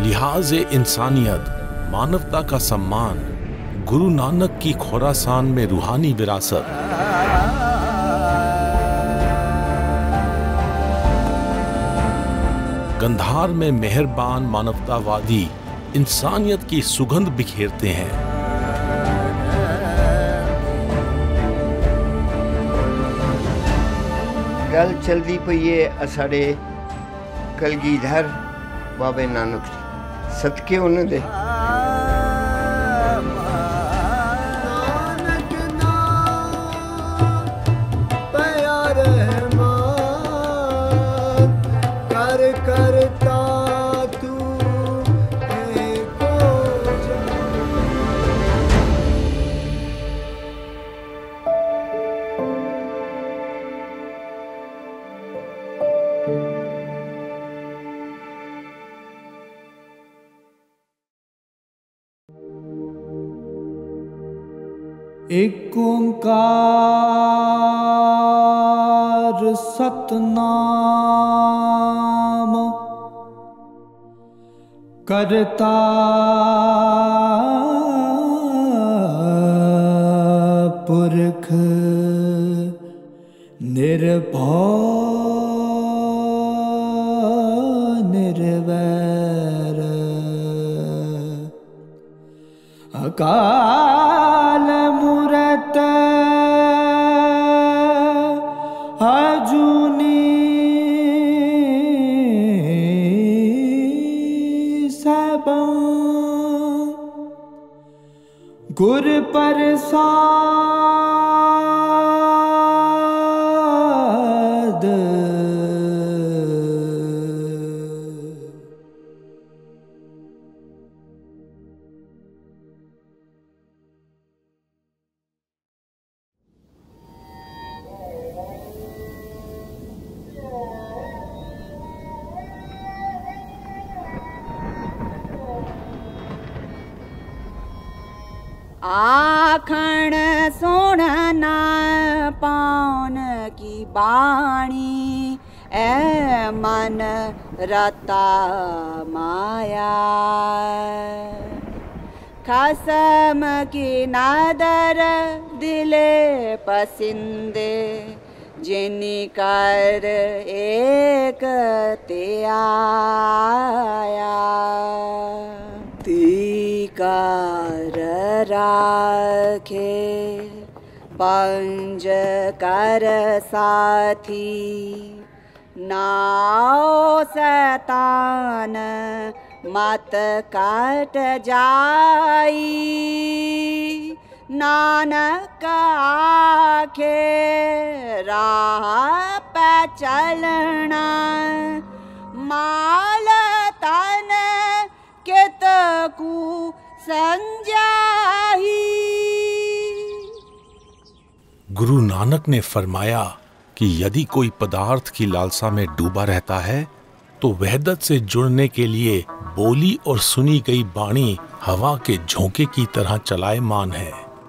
लिहाज इंसानियत, मानवता का सम्मान, गुरु नानक की खोरासान में रूहानी विरासत। कंधार में मेहरबान मानवतावादी इंसानियत की सुगंध बिखेरते हैं। गल चलती पई है असाडे कलगीधर बाबे नानक सदके उन्होंने दे। एक ओंकार सतनाम करता पुरख निर्भय निर्वैर अकाल मूरत अजूनी सबा गुर प्रसाद आखण सुनना पान की बाणी ए मन रता माया खसम की नादर दिले पसिंदे जिनी कर एक ते आया तीकार राखे पंज कर साथी नाओ शैतान मत काट जाई नानक आखे राह पे चलना माल तन कित कु संजाही। गुरु नानक ने फरमाया कि यदि कोई पदार्थ की लालसा में डूबा रहता है तो वहदत से जुड़ने के लिए बोली और सुनी गई बाणी हवा के झोंके की तरह चलायमान है।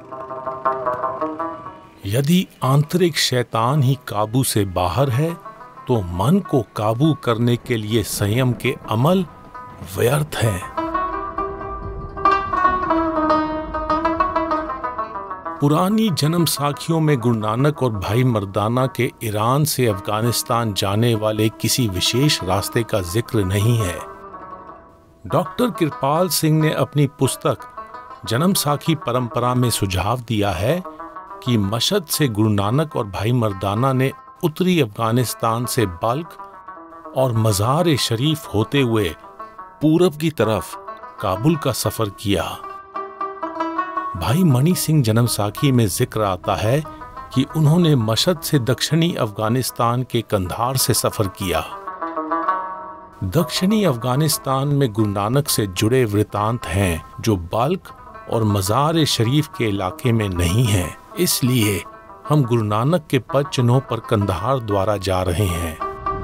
यदि आंतरिक शैतान ही काबू से बाहर है तो मन को काबू करने के लिए संयम के अमल व्यर्थ हैं। पुरानी जन्म साखियों में गुरु नानक और भाई मर्दाना के ईरान से अफगानिस्तान जाने वाले किसी विशेष रास्ते का जिक्र नहीं है। डॉक्टर कृपाल सिंह ने अपनी पुस्तक जन्म साखी परंपरा में सुझाव दिया है कि मशहद से गुरु नानक और भाई मर्दाना ने उत्तरी अफगानिस्तान से बल्ख और मज़ार शरीफ होते हुए पूरब की तरफ काबुल का सफर किया। भाई मणि सिंह जन्म साखी में जिक्र आता है कि उन्होंने मशहद से दक्षिणी अफगानिस्तान के कंधार से सफर किया। दक्षिणी अफगानिस्तान में गुरु नानक से जुड़े वृतांत हैं जो बल्ख और मज़ार शरीफ के इलाके में नहीं हैं। इसलिए हम गुरु नानक के पद चिन्हों पर कंधार द्वारा जा रहे हैं।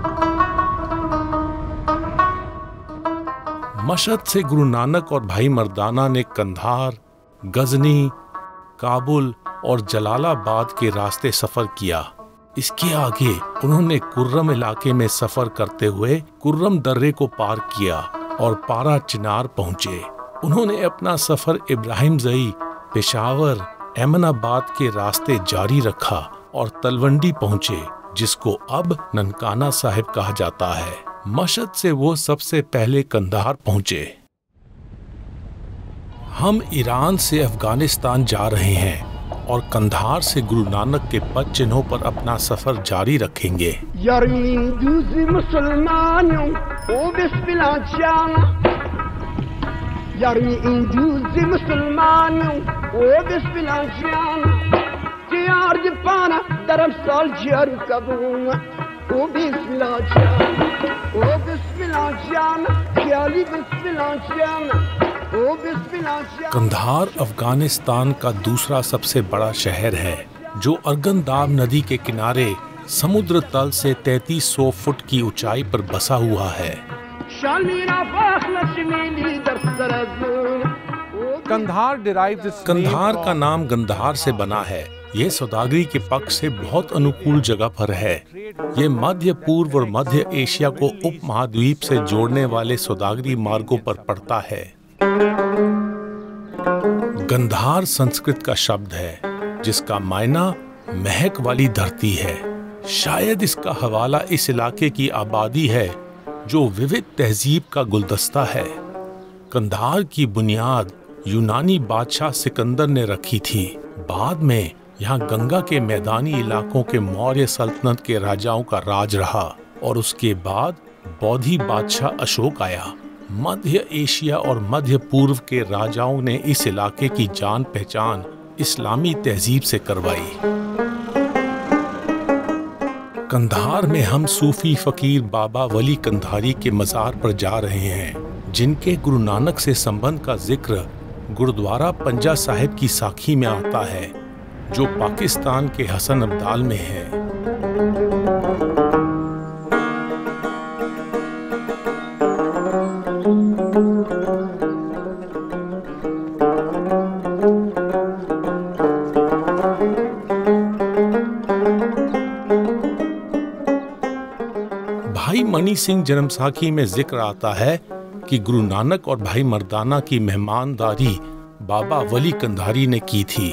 मशहद से गुरु नानक और भाई मर्दाना ने कंधार, गजनी, काबुल और जलालाबाद के रास्ते सफर किया। इसके आगे उन्होंने कुर्रम इलाके में सफर करते हुए कुर्रम दर्रे को पार किया और पारा चिनार पहुंचे। उन्होंने अपना सफर इब्राहिम जई, पेशावर, एमनाबाद के रास्ते जारी रखा और तलवंडी पहुंचे, जिसको अब ननकाना साहिब कहा जाता है। मशहद से वो सबसे पहले कंधार पहुंचे। हम ईरान से अफगानिस्तान जा रहे हैं और कंधार से गुरु नानक के पद चिन्हों पर अपना सफर जारी रखेंगे। कंधार अफगानिस्तान का दूसरा सबसे बड़ा शहर है, जो अर्गनदाब नदी के किनारे समुद्र तल से 3300 फुट की ऊंचाई पर बसा हुआ है। कंधार का नाम गंधार से बना है। यह सौदागरी के पक्ष से बहुत अनुकूल जगह पर है। ये मध्य पूर्व और मध्य एशिया को उप महाद्वीप से जोड़ने वाले सौदागरी मार्गों पर पड़ता है। गंधार संस्कृत का शब्द है, जिसका मायना महक वाली धरती है। शायद इसका हवाला इस इलाके की आबादी है, जो विविध तहजीब का गुलदस्ता है। कंधार की बुनियाद यूनानी बादशाह सिकंदर ने रखी थी। बाद में यहाँ गंगा के मैदानी इलाकों के मौर्य सल्तनत के राजाओं का राज रहा और उसके बाद बौद्धी बादशाह अशोक आया। मध्य एशिया और मध्य पूर्व के राजाओं ने इस इलाके की जान पहचान इस्लामी तहजीब से करवाई। कंधार में हम सूफी फकीर बाबा वली कंधारी के मज़ार पर जा रहे हैं, जिनके गुरु नानक से संबंध का जिक्र गुरुद्वारा पंजा साहिब की साखी में आता है, जो पाकिस्तान के हसन अब्दाल में है। भाई मनी सिंह जन्मसाखी में जिक्र आता है कि गुरु नानक और भाई मर्दाना की मेहमानदारी बाबा वली कंधारी ने की थी।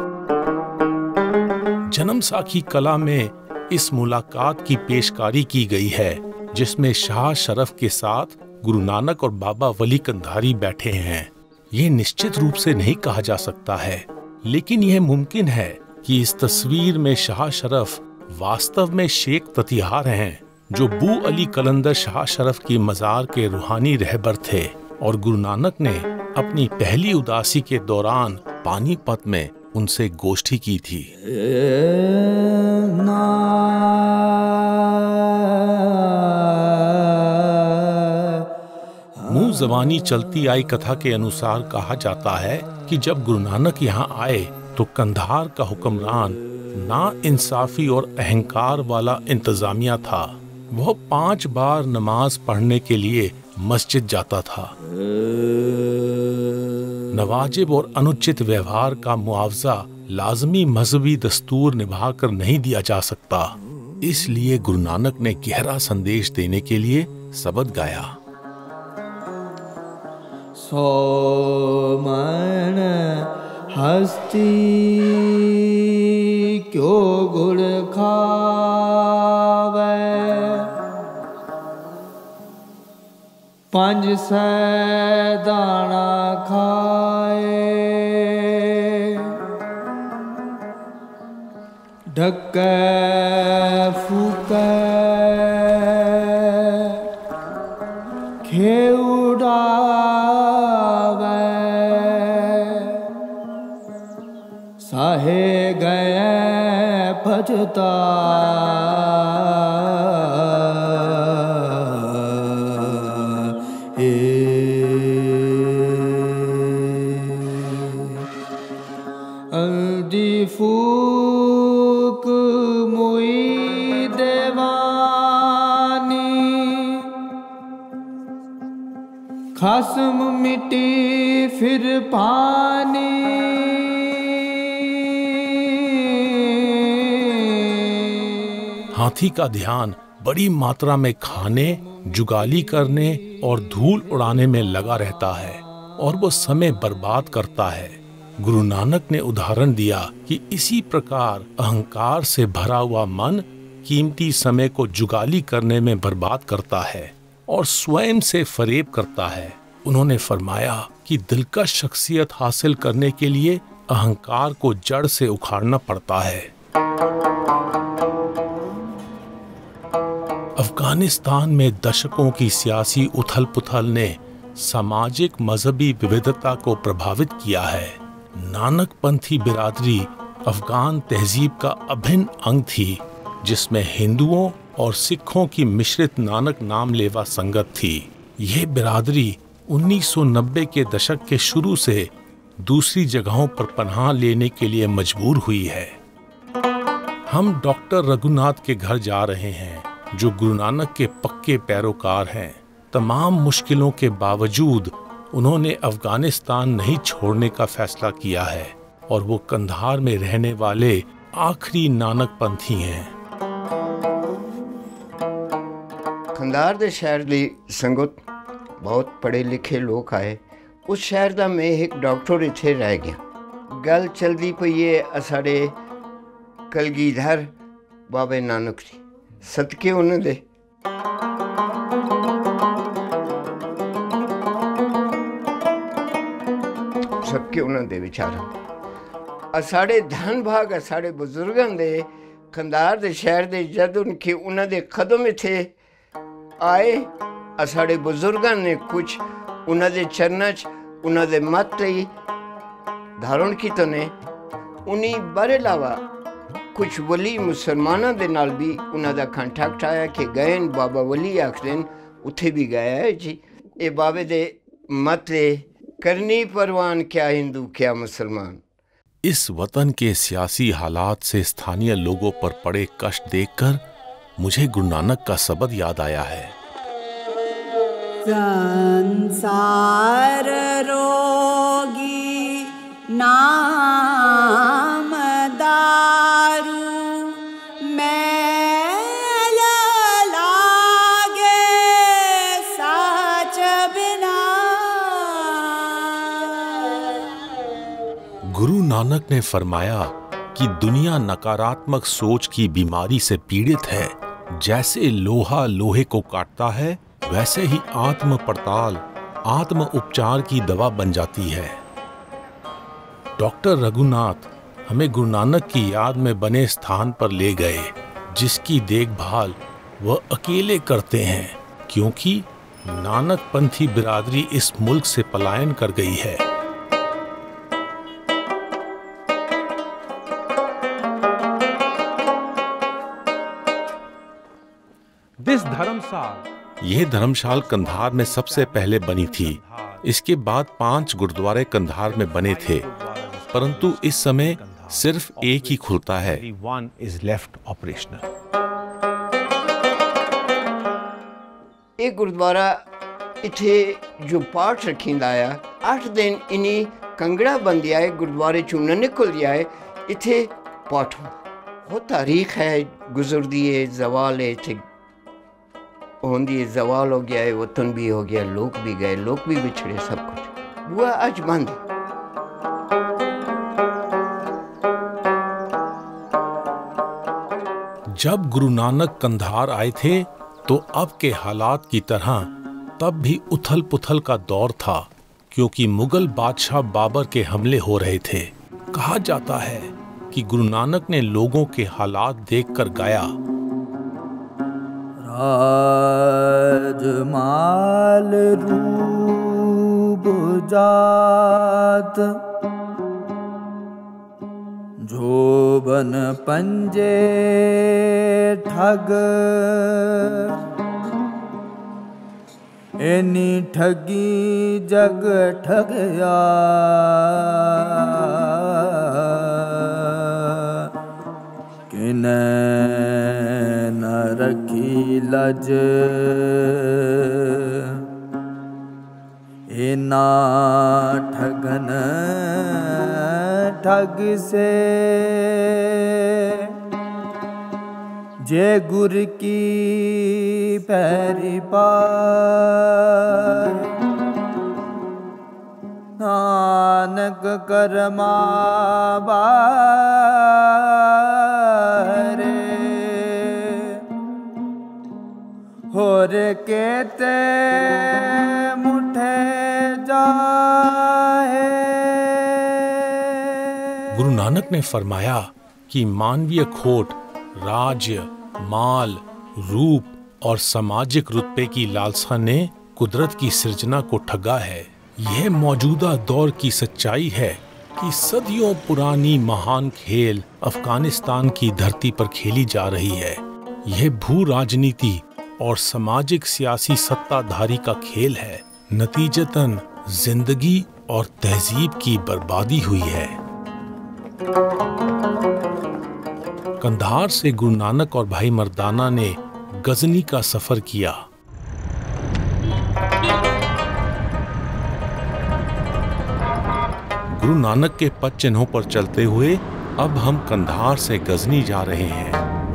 जन्मसाखी कला में इस मुलाकात की पेशकारी की गई है, जिसमें शाह शरफ के साथ गुरु नानक और बाबा वली कंधारी बैठे हैं। ये निश्चित रूप से नहीं कहा जा सकता है, लेकिन यह मुमकिन है कि इस तस्वीर में शाह शरफ वास्तव में शेख ततिहार हैं, जो बू अली कलंदर शाह शरफ की मज़ार के रूहानी रहबर थे और गुरु नानक ने अपनी पहली उदासी के दौरान पानीपत में उनसे गोष्ठी की थी। मुंह ज़बानी चलती आई कथा के अनुसार कहा जाता है कि जब गुरु नानक यहाँ आए तो कंधार का हुक्मरान ना इंसाफी और अहंकार वाला इंतजामिया था। वह 5 बार नमाज पढ़ने के लिए मस्जिद जाता था। नवाजिब और अनुचित व्यवहार का मुआवजा लाजमी मजहबी दस्तूर निभाकर नहीं दिया जा सकता। इसलिए गुरु नानक ने गहरा संदेश देने के लिए शब्द गाया। सोमन हस्ती क्यों गुड़ खावे, 500 दाना खाए, ढक्के फूके खेउड़ावे, साहे गए पछता अंधी फूक मुई देवानी, खस्म मिट्टी फिर पानी, हाथी का ध्यान बड़ी मात्रा में खाने, जुगाली करने और धूल उड़ाने में लगा रहता है और वो समय बर्बाद करता है। गुरु नानक ने उदाहरण दिया कि इसी प्रकार अहंकार से भरा हुआ मन कीमती समय को जुगाली करने में बर्बाद करता है और स्वयं से फरेब करता है। उन्होंने फरमाया कि दिलकश शख्सियत हासिल करने के लिए अहंकार को जड़ से उखाड़ना पड़ता है। अफगानिस्तान में दशकों की सियासी उथल पुथल ने सामाजिक मजहबी विविधता को प्रभावित किया है। नानकपंथी बिरादरी अफगान तहजीब का अभिन्न अंग थी, जिसमें हिंदुओं और सिखों की मिश्रित नानक नाम लेवा संगत थी। यह बिरादरी 1990 के दशक के शुरू से दूसरी जगहों पर पनाह लेने के लिए मजबूर हुई है। हम डॉक्टर रघुनाथ के घर जा रहे हैं, जो गुरु नानक के पक्के पैरोकार हैं। तमाम मुश्किलों के बावजूद उन्होंने अफगानिस्तान नहीं छोड़ने का फैसला किया है और वो कंधार में रहने वाले आखिरी नानकपंथी हैं। कंधार दे शहर दी संगत बहुत पढ़े लिखे लोग आए। उस शहर का मैं एक डॉक्टर इत्थे रह गया। गल चलती पई है साढ़े कलगीधर बाबे नानक जी, सदके उन्होंने सबके उन्होंने विचार साढ़े धन भाग साढ़े बुजुर्गों दे कंधार दे शहर दे जद उनके उन्होंने कदम इत्थे आए, साढ़े बुजुर्गों ने कुछ उन्होंने चरणों च उन्होंने मत ही धारण की तो ने उन्हीं बारे अलावा कुछ वली मुसलमानों के नाल भी उन्होंने कॉन्टैक्ट आया कि गए बाबा वली आखदे उत्थे भी गया है जी। ये बाबे दे मत करनी परवान क्या हिंदू क्या मुसलमान। इस वतन के सियासी हालात से स्थानीय लोगों पर पड़े कष्ट देखकर मुझे गुरु नानक का शब्द याद आया है। संसार रोगी नाम दारू मैल लागे साच बिना। गुरु नानक ने फरमाया कि दुनिया नकारात्मक सोच की बीमारी से पीड़ित है। जैसे लोहा लोहे को काटता है, वैसे ही आत्म पड़ताल आत्म उपचार की दवा बन जाती है। डॉक्टर रघुनाथ हमें गुरु नानक की याद में बने स्थान पर ले गए, जिसकी देखभाल वह अकेले करते हैं, क्योंकि नानकपंथी बिरादरी इस मुल्क से पलायन कर गई है। यह धर्मशाल कंधार में सबसे पहले बनी थी। इसके बाद 5 गुरुद्वारे कंधार में बने थे, परंतु इस समय सिर्फ एक ही खुलता है। एक गुरुद्वारा इथे जो पाठ रखींदा आया 8 दिन इन्हीं कंगड़ा बंदिया है गुरुद्वारे चूना निकल दिया है। इथे पाठ हो तारीख है, गुजर दिए जवाल है, इथे होंदी जवाल हो गया है, वतन भी हो गया, लोग भी गए, लोग भी बिछड़े, सब कुछ हुआ आज बंद। जब गुरु नानक कंधार आए थे तो अब के हालात की तरह तब भी उथल पुथल का दौर था, क्योंकि मुगल बादशाह बाबर के हमले हो रहे थे। कहा जाता है कि गुरु नानक ने लोगों के हालात देखकर गाया, राजमाल रूप जात जोबन पंजे ठग एनी ठगी जग ठगया किन न रखी लज इना ठगन ठग से जे गुर की पैरी पार नानक कर्मा बारे होर केते मुठे जाहे। गुरु नानक ने फरमाया कि मानवीय खोट राज्य, माल, रूप और सामाजिक रुतबे की लालसा ने कुदरत की सृजना को ठगा है। यह मौजूदा दौर की सच्चाई है कि सदियों पुरानी महान खेल अफगानिस्तान की धरती पर खेली जा रही है। यह भू राजनीति और सामाजिक सियासी सत्ताधारी का खेल है। नतीजतन जिंदगी और तहजीब की बर्बादी हुई है। कंधार से गुरु नानक और भाई मर्दाना ने गजनी का सफर किया। गुरु नानक के पद चिन्हों पर चलते हुए अब हम कंधार से गजनी जा रहे हैं।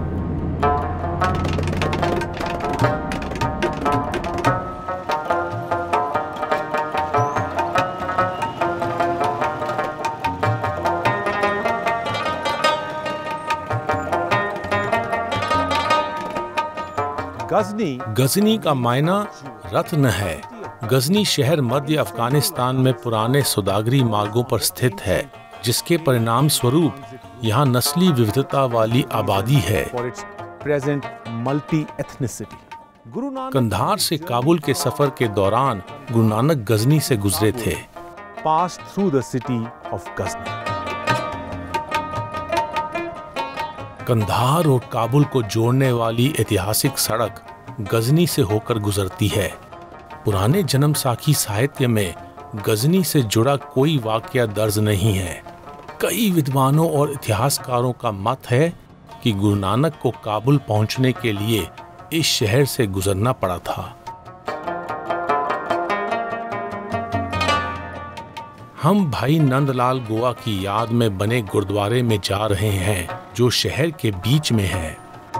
गजनी का मायना रत्न है। गजनी शहर मध्य अफगानिस्तान में पुराने सौदागरी मार्गों पर स्थित है, जिसके परिणाम स्वरूप यहाँ नस्ली विविधता वाली आबादी है। कंधार से काबुल के सफर के दौरान गुरु नानक गजनी से गुजरे थे। कंधार और काबुल को जोड़ने वाली ऐतिहासिक सड़क गजनी से होकर गुजरती है। पुराने जन्म साखी साहित्य में गजनी से जुड़ा कोई वाकया दर्ज नहीं है। कई विद्वानों और इतिहासकारों का मत है कि गुरु नानक को काबुल पहुंचने के लिए इस शहर से गुजरना पड़ा था। हम भाई नंदलाल गोवा की याद में बने गुरुद्वारे में जा रहे हैं, जो शहर के बीच में है।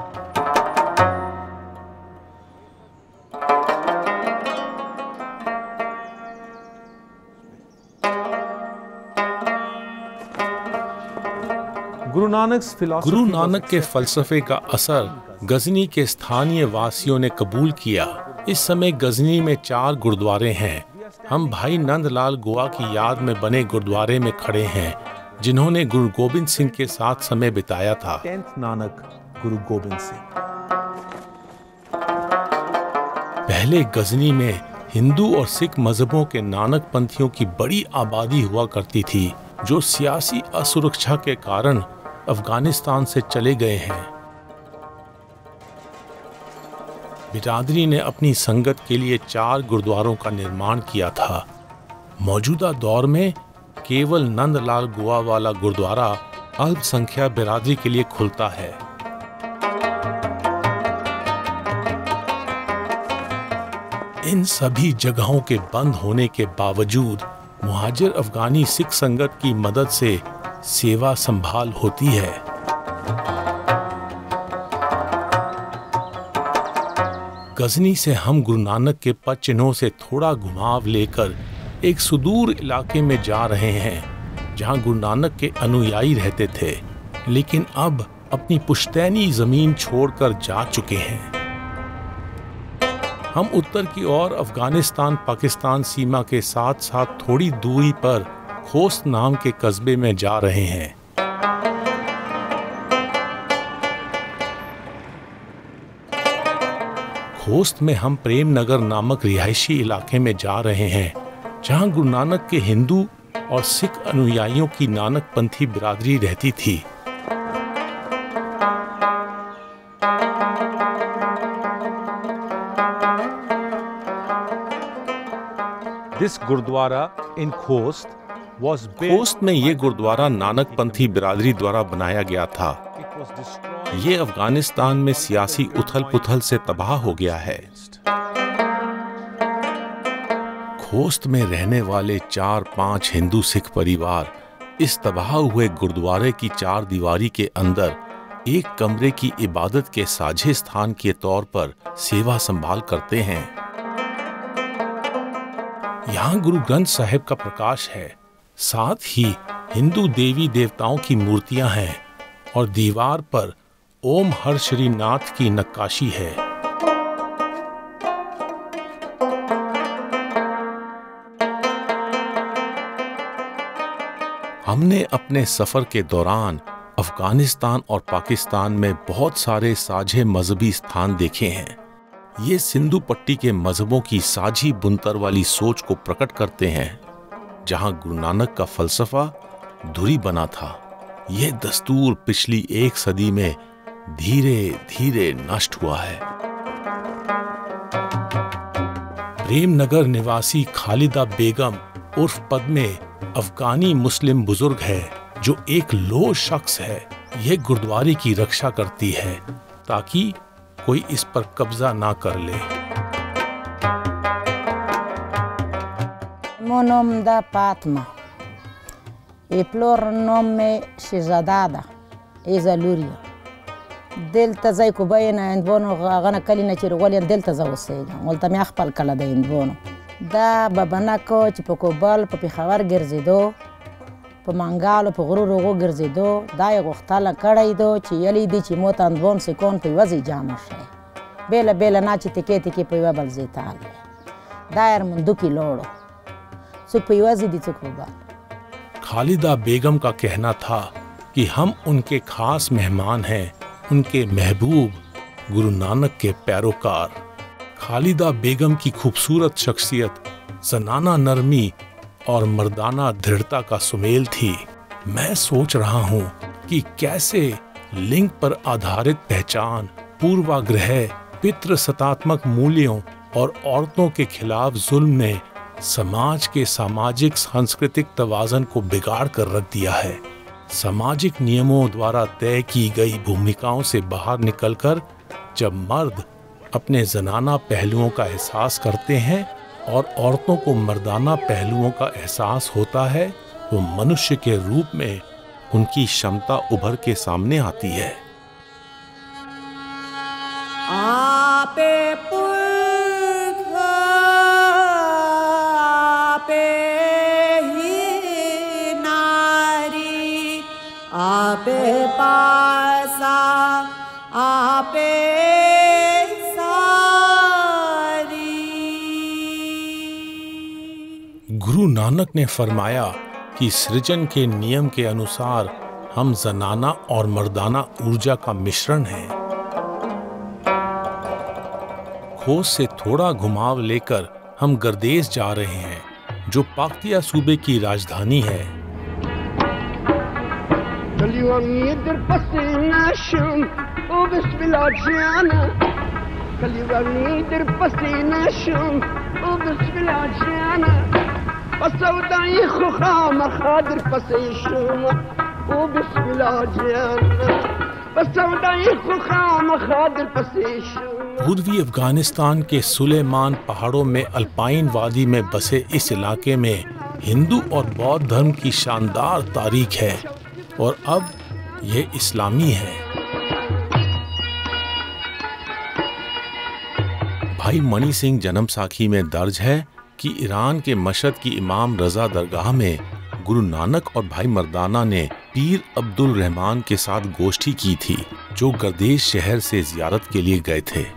गुरु नानक के फलसफे का असर गजनी के स्थानीय वासियों ने कबूल किया। इस समय गजनी में 4 गुरुद्वारे हैं। हम भाई नंदलाल गोवा की याद में बने गुरुद्वारे में खड़े हैं, जिन्होंने गुरु गोबिंद सिंह के साथ समय बिताया था। 10th नानक गुरु गोबिंद सिंह। पहले गजनी में हिंदू और सिख मजहबों के नानक पंथियों की बड़ी आबादी हुआ करती थी, जो सियासी असुरक्षा के कारण अफगानिस्तान से चले गए हैं। बिरादरी ने अपनी संगत के लिए 4 गुरुद्वारों का निर्माण किया था। मौजूदा दौर में केवल नंदलाल गोवा वाला गुरुद्वारा अल्पसंख्यक बिरादरी के लिए खुलता है। इन सभी जगहों के बंद होने के बावजूद मुहाजिर अफगानी सिख संगत की मदद से सेवा संभाल होती है। गजनी से हम गुरु नानक के पद चिन्हों से थोड़ा घुमाव लेकर एक सुदूर इलाके में जा रहे हैं, जहां गुरु नानक के अनुयायी रहते थे, लेकिन अब अपनी पुश्तैनी जमीन छोड़कर जा चुके हैं। हम उत्तर की ओर अफगानिस्तान पाकिस्तान सीमा के साथ साथ थोड़ी दूरी पर खोस्त नाम के कस्बे में जा रहे हैं। खोस्त में हम प्रेम नगर नामक रिहायशी इलाके में जा रहे हैं, जहां गुरु नानक के हिंदू और सिख अनुयायियों की नानक पंथी बिरादरी रहती थी। This Gurdwara in Khost was Khost में ये गुरुद्वारा नानक पंथी बिरादरी द्वारा बनाया गया था। ये अफगानिस्तान में सियासी उथल पुथल से तबाह हो गया है। खोस्त में रहने वाले 4-5 हिंदू सिख परिवार इस तबाह हुए गुरुद्वारे की 4 दीवारी के अंदर एक कमरे की इबादत के साझे स्थान के तौर पर सेवा संभाल करते हैं। यहाँ गुरु ग्रंथ साहिब का प्रकाश है, साथ ही हिंदू देवी देवताओं की मूर्तियां हैं और दीवार पर ओम हर श्री नाथ की नक्काशी है। हमने अपने सफर के दौरान अफगानिस्तान और पाकिस्तान में बहुत सारे साझे मजहबी स्थान देखे हैं। ये सिंधु पट्टी के मजहबों की साझी बुनतर वाली सोच को प्रकट करते हैं, जहां गुरु नानक का फलसफा धुरी बना था। यह दस्तूर पिछली 1 सदी में धीरे धीरे नष्ट हुआ है। प्रेमनगर निवासी खालिदा बेगम उर्फ पद्मे अफगानी मुस्लिम बुजुर्ग है जो एक लो शख्स है। यह गुरुद्वारे की रक्षा करती है ताकि कोई इस पर कब्जा ना कर ले। मोनोम दा पात्मा ए प्लोर नोम में शहजादा इज़ा लूरिया दिल तज़ाई को बैना इन्दवनो غنا कलिना चिरगोलिया दिल तज़ावसेगा मोलता में अखपल कला दा इन्दवनो دا بابناکو چې په کوبل په پېښور ګرځېدو په منګالو په غرورو وګرځېدو دا یې غوښتله کړی دو چې یلی دی چې موته اندوان سکون په یوه ځای جمع شي بیله بیله نه چې تکې تکې په یوه بل ځای تالی دا یې رمندوکي لوړو څوک په یوه ځای دي څوک په بل। खालिदा बेगम का कहना था कि हम उनके खास मेहमान हैं, उनके महबूब गुरु नानक के पैरोकार। खालिदा बेगम की खूबसूरत शख्सियत जनाना नरमी और मर्दाना दृढ़ता का सुमेल थी। मैं सोच रहा हूँ कि कैसे लिंग पर आधारित पहचान, पूर्वाग्रह, पितृसत्तात्मक मूल्यों और औरतों के खिलाफ जुल्म ने समाज के सामाजिक सांस्कृतिक तवाज़न को बिगाड़ कर रख दिया है। सामाजिक नियमों द्वारा तय की गई भूमिकाओं से बाहर निकलकर जब मर्द अपने जनाना पहलुओं का एहसास करते हैं और औरतों को मर्दाना पहलुओं का एहसास होता है, तो मनुष्य के रूप में उनकी क्षमता उभर के सामने आती है। आपे पुरख आपे ही नारी आपे पासा आपे गुरु नानक ने फरमाया कि सृजन के नियम के अनुसार हम जनाना और मर्दाना ऊर्जा का मिश्रण हैं। खोज से थोड़ा घुमाव लेकर हम गर्देश जा रहे हैं, जो पाक्तिया सूबे की राजधानी है। पूर्वी अफगानिस्तान के सुलेमान पहाड़ों में अल्पाइन वादी में बसे इस इलाके में हिंदू और बौद्ध धर्म की शानदार तारीख है और अब यह इस्लामी है। भाई मणि सिंह जन्म साखी में दर्ज है कि ईरान के मशहद की इमाम रजा दरगाह में गुरु नानक और भाई मर्दाना ने पीर अब्दुल रहमान के साथ गोष्ठी की थी, जो गर्देश शहर से जियारत के लिए गए थे।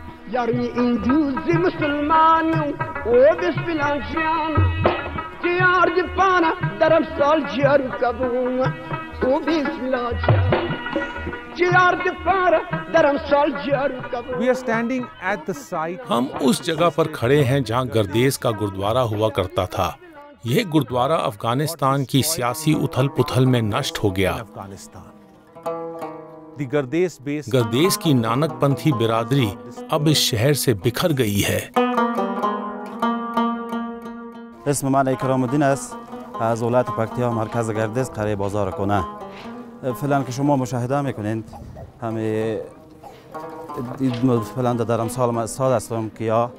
We are standing at the site. हम उस जगह पर खड़े हैं जहां गर्देश का गुरुद्वारा हुआ करता था। यह गुरुद्वारा अफगानिस्तान की सियासी उथल पुथल में नष्ट हो गया। गर्देश की नानकपंथी बिरादरी अब इस शहर से बिखर गई है। اسم من اکرام الدین است، از ولایت پکتیا مرکز گردش قریب بازار کنه. فعلا که شما مشاهده میکنید همه فعلا در امسال سال هستم که یا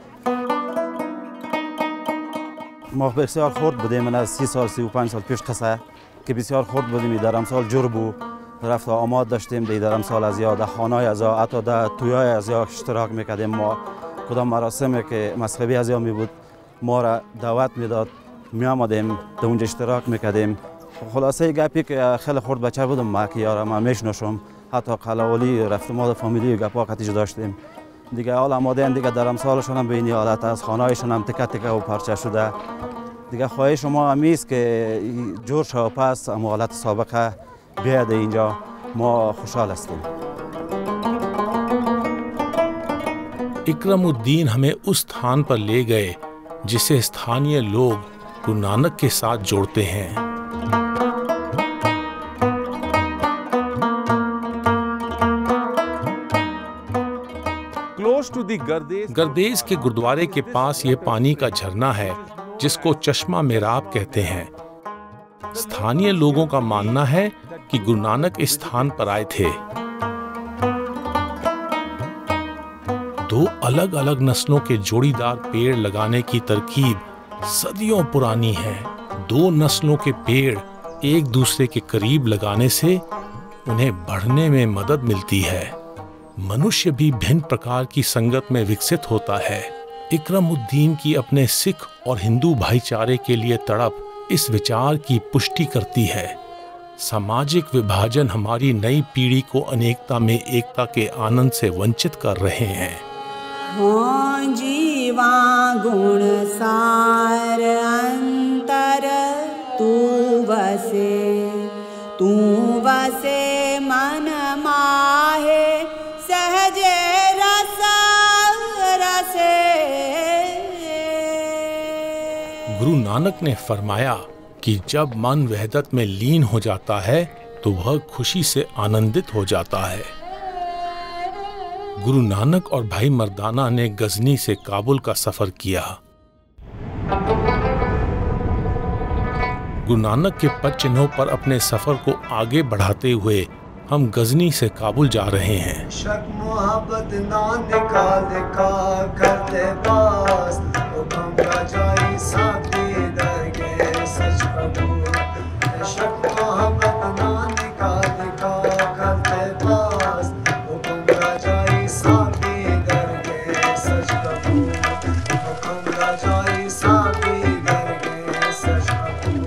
ما بسیار خرد بودیم. من از 30 سال 35 سال پیش قصه که بسیار خرد بودیم. در امسال جرب و رفت و آماد داشتیم دیگر امسال از یا در خانه‌های از یا حتی در تویای از یا اشتراک میکردیم. ما کدام مراسمی که مذهبی از یا می بود ما را دعوت میداد، می آمدیم در اونجا اشتراک میکردیم. خلاصه گپی که خیلی خورد بچه بودم ما که یارم ما میشناسم، حتی قلاولی رفتم ما فامیلی گپا قطیج داشتیم دیگه. حال آماده دیگه در امسالشون هم به این حالت از خانه‌هایشون هم تکه تکه و پارچه شده دیگه. خواهش شما همیست که جور شو پس اما حالت سابقه بیاد اینجا، ما خوشحال هستیم. इकरम उद्दीन हमें उस स्थान पर ले गए जिसे स्थानीय लोग गुरु नानक के साथ जोड़ते हैं। Close to the गर्देज के गुरुद्वारे के पास ये पानी का झरना है जिसको चश्मा मेराब कहते हैं। स्थानीय लोगों का मानना है कि गुरु नानक इस स्थान पर आए थे। दो अलग अलग नस्लों के जोड़ीदार पेड़ लगाने की तरकीब सदियों पुरानी है। दो नस्लों के पेड़ एक दूसरे के करीब लगाने से उन्हें बढ़ने में मदद मिलती है। मनुष्य भी भिन्न प्रकार की संगत में विकसित होता है। इकरम उद्दीन की अपने सिख और हिंदू भाईचारे के लिए तड़प इस विचार की पुष्टि करती है। सामाजिक विभाजन हमारी नई पीढ़ी को अनेकता में एकता के आनंद से वंचित कर रहे हैं। हों जीवा गुण सार अंतर तू वसे मन माहे सहजे रस रसे। गुरु नानक ने फरमाया कि जब मन वहदत में लीन हो जाता है तो वह खुशी से आनंदित हो जाता है। गुरु नानक और भाई मर्दाना ने गजनी से काबुल का सफर किया। गुरु नानक के पद चिन्हों पर अपने सफर को आगे बढ़ाते हुए हम गजनी से काबुल जा रहे हैं। शक मोहब्बत ना निकाल का करते पास हुक्म का जाई साथी दरगे सच कबूल। शक मोहब्बत ना निकाल का करते पास हुक्म का जाई साथी दरगे सच कबूल। हुक्म का जाई साथी दरगे सच कबूल।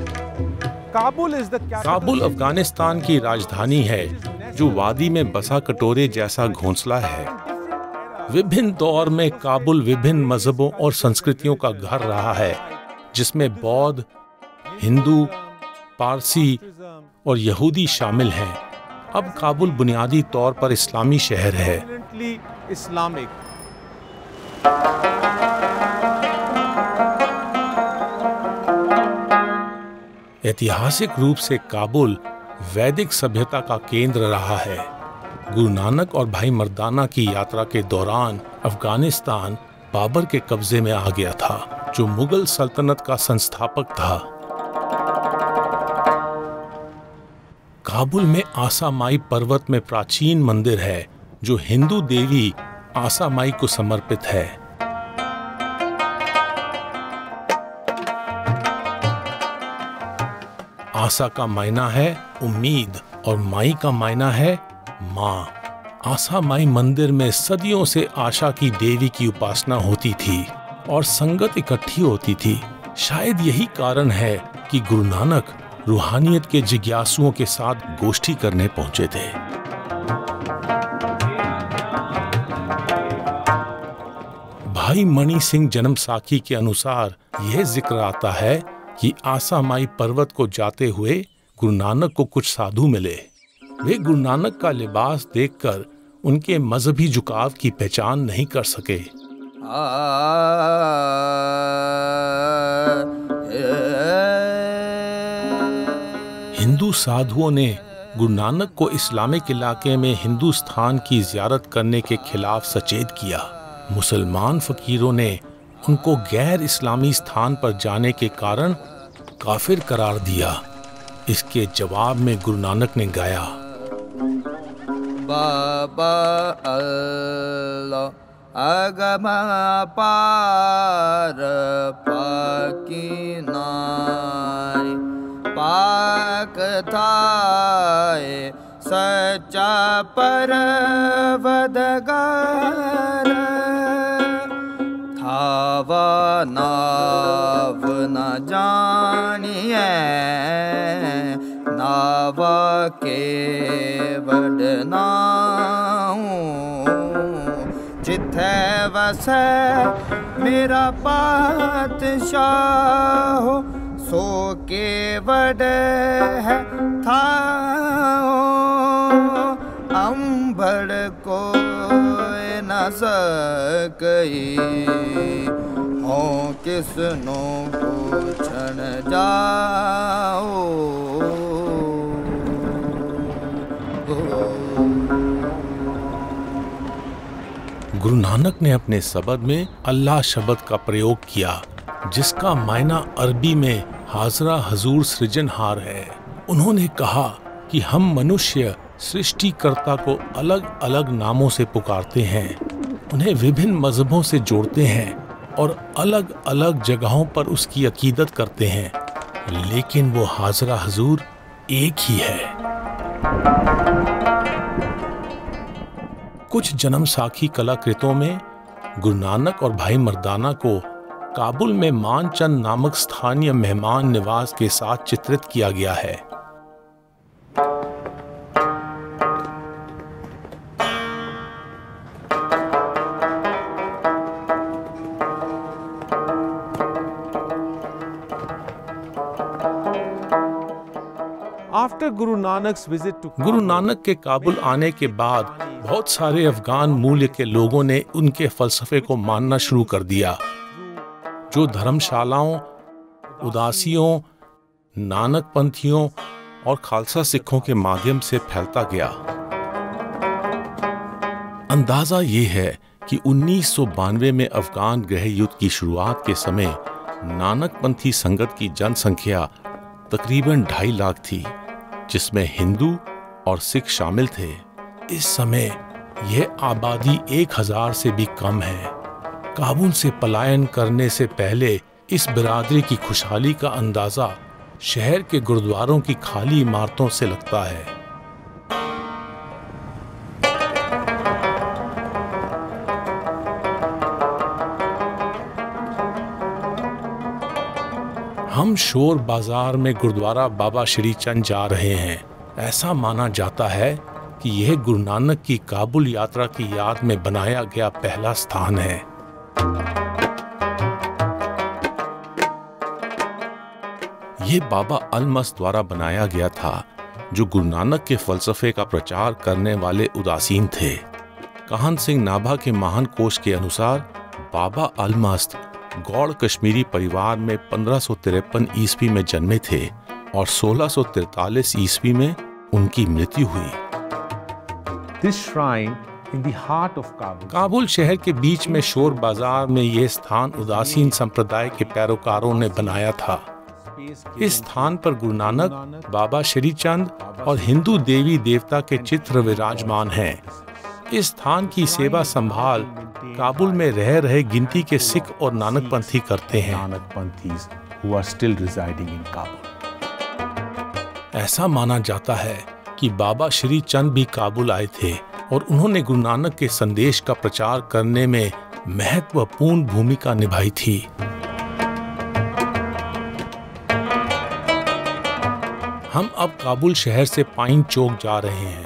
काबुल अफगानिस्तान की राजधानी है जो वादी में बसा कटोरे जैसा घोंसला है। विभिन्न दौर में काबुल विभिन्न मजहबों और संस्कृतियों का घर रहा है जिसमें बौद्ध, हिंदू, पारसी और यहूदी शामिल हैं। अब काबुल बुनियादी तौर पर इस्लामी शहर है। ऐतिहासिक रूप से काबुल वैदिक सभ्यता का केंद्र रहा है। गुरु नानक और भाई मर्दाना की यात्रा के दौरान अफगानिस्तान बाबर के कब्जे में आ गया था, जो मुगल सल्तनत का संस्थापक था। काबुल में आसा माई पर्वत में प्राचीन मंदिर है जो हिंदू देवी आसा माई को समर्पित है। आसा का मायना है उम्मीद और माई का मायना है माँ। आसा माई मंदिर में सदियों से आशा की देवी की उपासना होती थी और संगत इकट्ठी होती थी। शायद यही कारण है कि गुरु नानक रूहानियत के जिज्ञासुओं के साथ गोष्ठी करने पहुंचे थे। भाई मणि सिंह जन्म साखी के अनुसार यह जिक्र आता है कि आसा माई पर्वत को जाते हुए गुरु नानक को कुछ साधु मिले। वे गुरु नानक का लिबास देखकर उनके मजहबी झुकाव की पहचान नहीं कर सके। हिंदू साधुओं ने गुरु नानक को इस्लामिक इलाके में हिंदुस्तान की जियारत करने के खिलाफ सचेत किया। मुसलमान फकीरों ने उनको गैर इस्लामी स्थान पर जाने के कारण काफिर करार दिया। इसके जवाब में गुरु नानक ने गाया, बाबा अल्लाह अगम पार पाकी नाय पाक थाए सच्चा परवदगार थावा नाव न जानिए नावा के वडनाऊं जिथे वसै मेरा पातशाह सो के वड है थाओ अंबड़ को न सकई हो किसनो पूछण जाओ। गुरु नानक ने अपने शब्द में अल्लाह शब्द का प्रयोग किया, जिसका मायना अरबी में हाजरा हजूर सृजनहार है। उन्होंने कहा कि हम मनुष्य सृष्टिकर्ता को अलग अलग नामों से पुकारते हैं, उन्हें विभिन्न मजहबों से जोड़ते हैं और अलग अलग जगहों पर उसकी अकीदत करते हैं, लेकिन वो हाजरा हजूर एक ही है। कुछ जन्म साखी कलाकृतों में गुरु नानक और भाई मर्दाना को काबुल में मानचंद नामक स्थानीय मेहमान निवास के साथ चित्रित किया गया है। After Guru Nanak's visit to Guru Nanak के काबुल आने के बाद बहुत सारे अफगान मूल्य के लोगों ने उनके फलसफे को मानना शुरू कर दिया, जो धर्मशालाओं, उदासियों, नानक पंथियों और खालसा सिखों के माध्यम से फैलता गया। अंदाजा ये है कि 1992 में अफगान गृह युद्ध की शुरुआत के समय नानक पंथी संगत की जनसंख्या तकरीबन 2.5 लाख थी, जिसमें हिंदू और सिख शामिल थे। इस समय यह आबादी 1000 से भी कम है। काबुल से पलायन करने से पहले इस बिरादरी की खुशहाली का अंदाजा शहर के गुरुद्वारों की खाली इमारतों से लगता है। हम शोर बाजार में गुरुद्वारा बाबा श्री चंद जा रहे हैं। ऐसा माना जाता है कि यह गुरु नानक की काबुल यात्रा की याद में बनाया गया पहला स्थान है। यह बाबा अलमस्त द्वारा बनाया गया था, जो गुरु नानक के फलसफे का प्रचार करने वाले उदासीन थे। काहन सिंह नाभा के महान कोश के अनुसार बाबा अलमस्त गौड़ कश्मीरी परिवार में 1553 ईस्वी में जन्मे थे और 1643 ईस्वी में उनकी मृत्यु हुई। this shrine in the heart of Kabul. Kabul शहर के बीच में शोर बाजार में यह स्थान उदासीन संप्रदाय के पैरोकारों ने बनाया था। इस स्थान पर गुरु नानक, बाबा श्री चंद और हिंदू देवी देवता के चित्र विराजमान हैं। इस स्थान की सेवा संभाल काबुल में रह रहे गिनती के सिख और नानक पंथी करते हैं। Who are still residing in Kabul. ऐसा माना जाता है कि बाबा श्री चंद भी काबुल आए थे और उन्होंने गुरु नानक के संदेश का प्रचार करने में महत्वपूर्ण भूमिका निभाई थी। हम अब काबुल शहर से पाइन चौक जा रहे हैं।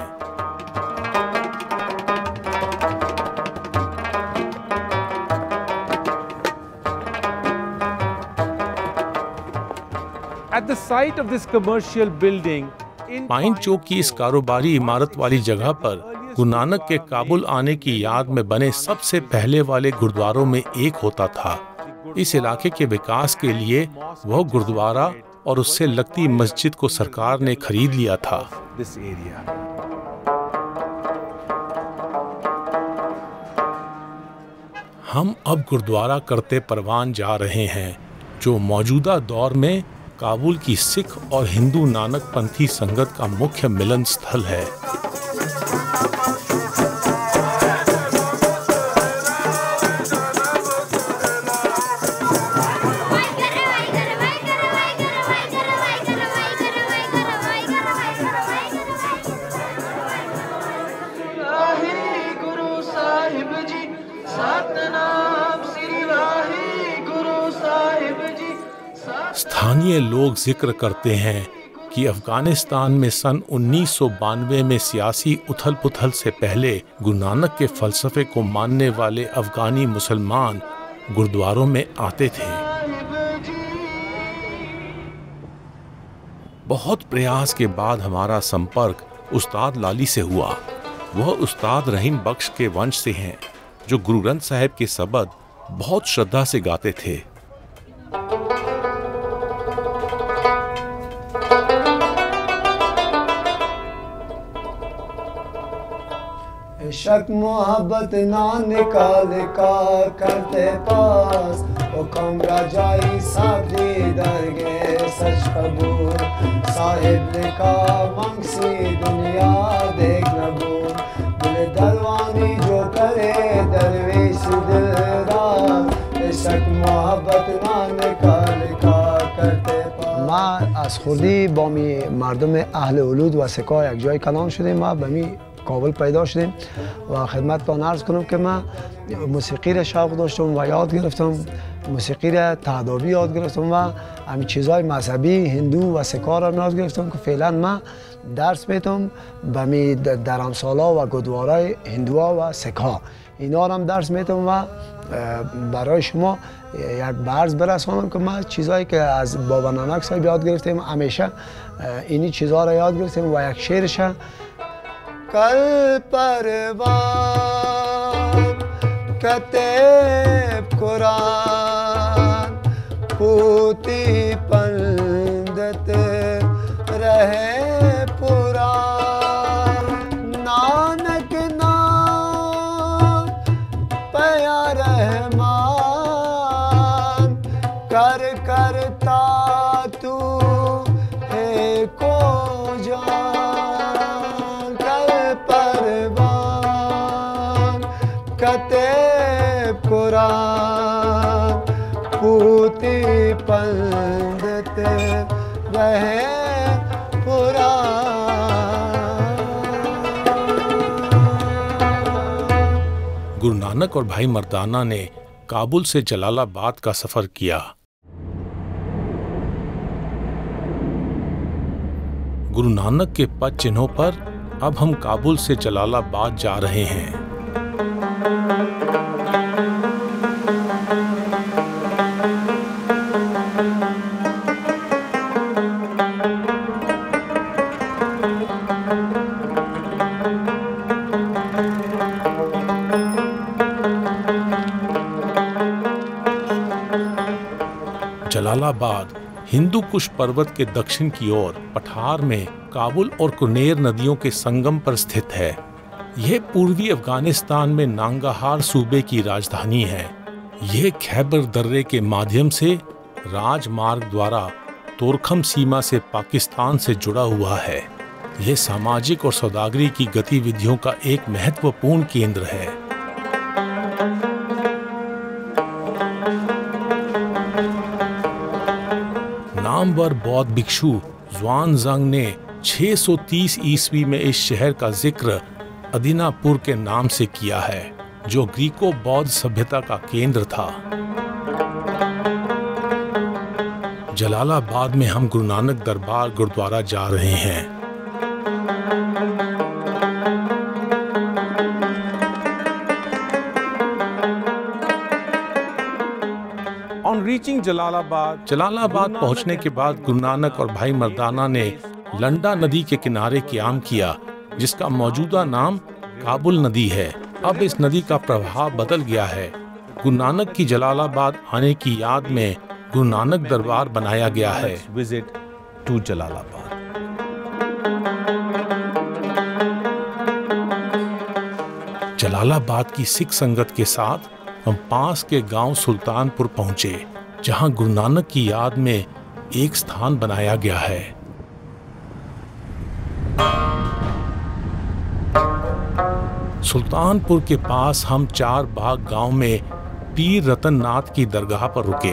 At the site of this commercial building in पाइन चौक की इस कारोबारी इमारत वाली जगह पर गुरु नानक के काबुल आने की याद में बने सबसे पहले वाले गुरुद्वारों में एक होता था। इस इलाके के विकास के लिए वह गुरुद्वारा और उससे लगती मस्जिद को सरकार ने खरीद लिया था। this area. हम अब गुरुद्वारा करते परवान जा रहे हैं, जो मौजूदा दौर में काबुल की सिख और हिंदू नानक पंथी संगत का मुख्य मिलन स्थल है। स्थानीय लोग जिक्र करते हैं कि अफगानिस्तान में सन 1992 में सियासी उथल पुथल से पहले गुरु नानक के फलसफे को मानने वाले अफगानी मुसलमान गुरुद्वारों में आते थे। बहुत प्रयास के बाद हमारा संपर्क उस्ताद लाली से हुआ। वह उस्ताद रहीम बख्श के वंश से हैं, जो गुरु ग्रंथ साहिब के सबद बहुत श्रद्धा से गाते थे। शक मोहब्बत ना निकाल का करते पास ओ कौम राजाई साबी दरगे सच कबूल साहिब ने का मंगसी दुनिया देख नबूल दिल दरवानी जो करे दरवेश दिलदार शक मोहब्बत ना निकाल का करते पास ما از خوردی با مردم اهل اولود و سکا یک جای کلان شدیم و به کابل پیدا شدیم و خدمتتان عرض کنم که من موسیقی را شوق داشتم و یاد گرفتم، موسیقی را تادابی یاد گرفتم و همین چیزهای مذهبی هندو و سکا را یاد گرفتم که فعلا من درس میتم به درمسالا و گدوارای هندوها و سکا اینا را هم درس میتم و برای شما یک برز برسانم که ما چیزهایی که از بابا نانک صاحب یاد گرفتیم همیشه اینی چیزها را یاد گرفتیم و یک شعرش کل پروان کتب قرآن پوتی پندت رہے پوران نانک نام پیا رحمان کر کرتا تو ہے کو جان کل پروان کتب قرآن پوتی پندت رہے गुरु नानक और भाई मर्दाना ने काबुल से जलालाबाद का सफर किया। गुरु नानक के पद चिन्हों पर अब हम काबुल से जलालाबाद जा रहे हैं। जलालाबाद हिंदू कुश पर्वत के दक्षिण की ओर पठार में काबुल और कुनेर नदियों के संगम पर स्थित है। यह पूर्वी अफगानिस्तान में नांगाहार सूबे की राजधानी है। यह खैबर दर्रे के माध्यम से राजमार्ग द्वारा तोरखम सीमा से पाकिस्तान से जुड़ा हुआ है। यह सामाजिक और सौदागरी की गतिविधियों का एक महत्वपूर्ण केंद्र है। नामवर बौद्ध भिक्षु ज़्वानज़ांग ने 630 ईस्वी में इस शहर का जिक्र अदिनापुर के नाम से किया है, जो ग्रीको बौद्ध सभ्यता का केंद्र था। जलालाबाद में हम गुरु नानक दरबार गुरुद्वारा जा रहे हैं। On reaching जलालाबाद पहुंचने के बाद गुरु नानक और भाई मर्दाना ने लंडा नदी के किनारे क़याम किया, जिसका मौजूदा नाम काबुल नदी है। अब इस नदी का प्रवाह बदल गया है। गुरु नानक की जलालाबाद आने की याद में गुरु नानक दरबार बनाया गया है। visit to Jalalabad. जलालाबाद की सिख संगत के साथ हम पास के गांव सुल्तानपुर पहुंचे, जहां गुरु नानक की याद में एक स्थान बनाया गया है। सुल्तानपुर के पास हम 4 बाग गांव में पीर रतन नाथ की दरगाह पर रुके।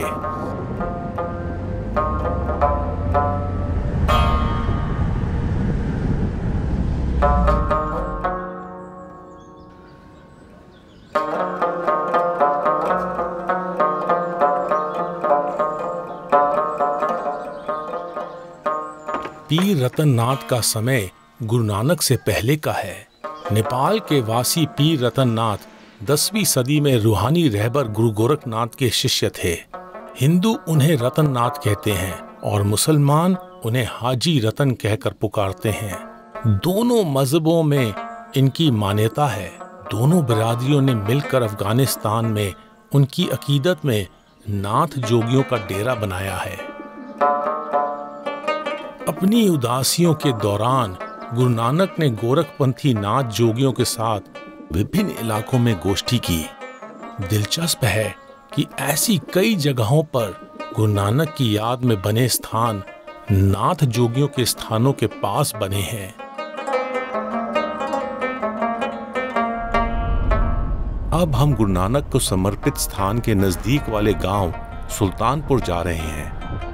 पीर रतन नाथ का समय गुरु नानक से पहले का है। नेपाल के वासी पीर रतन नाथ 10वीं सदी में रूहानी रहबर गुरु गोरखनाथ के शिष्य थे। हिंदू उन्हें रतन नाथ कहते हैं और मुसलमान उन्हें हाजी रतन कहकर पुकारते हैं। दोनों मजहबों में इनकी मान्यता है। दोनों बिरादरियों ने मिलकर अफगानिस्तान में उनकी अकीदत में नाथ जोगियों का डेरा बनाया है। अपनी उदासियों के दौरान गुरु नानक ने गोरखपंथी नाथ जोगियों के साथ विभिन्न इलाकों में गोष्ठी की। दिलचस्प है कि ऐसी कई जगहों पर गुरु नानक की याद में बने स्थान नाथ जोगियों के स्थानों के पास बने हैं। अब हम गुरु नानक को समर्पित स्थान के नजदीक वाले गांव सुल्तानपुर जा रहे हैं।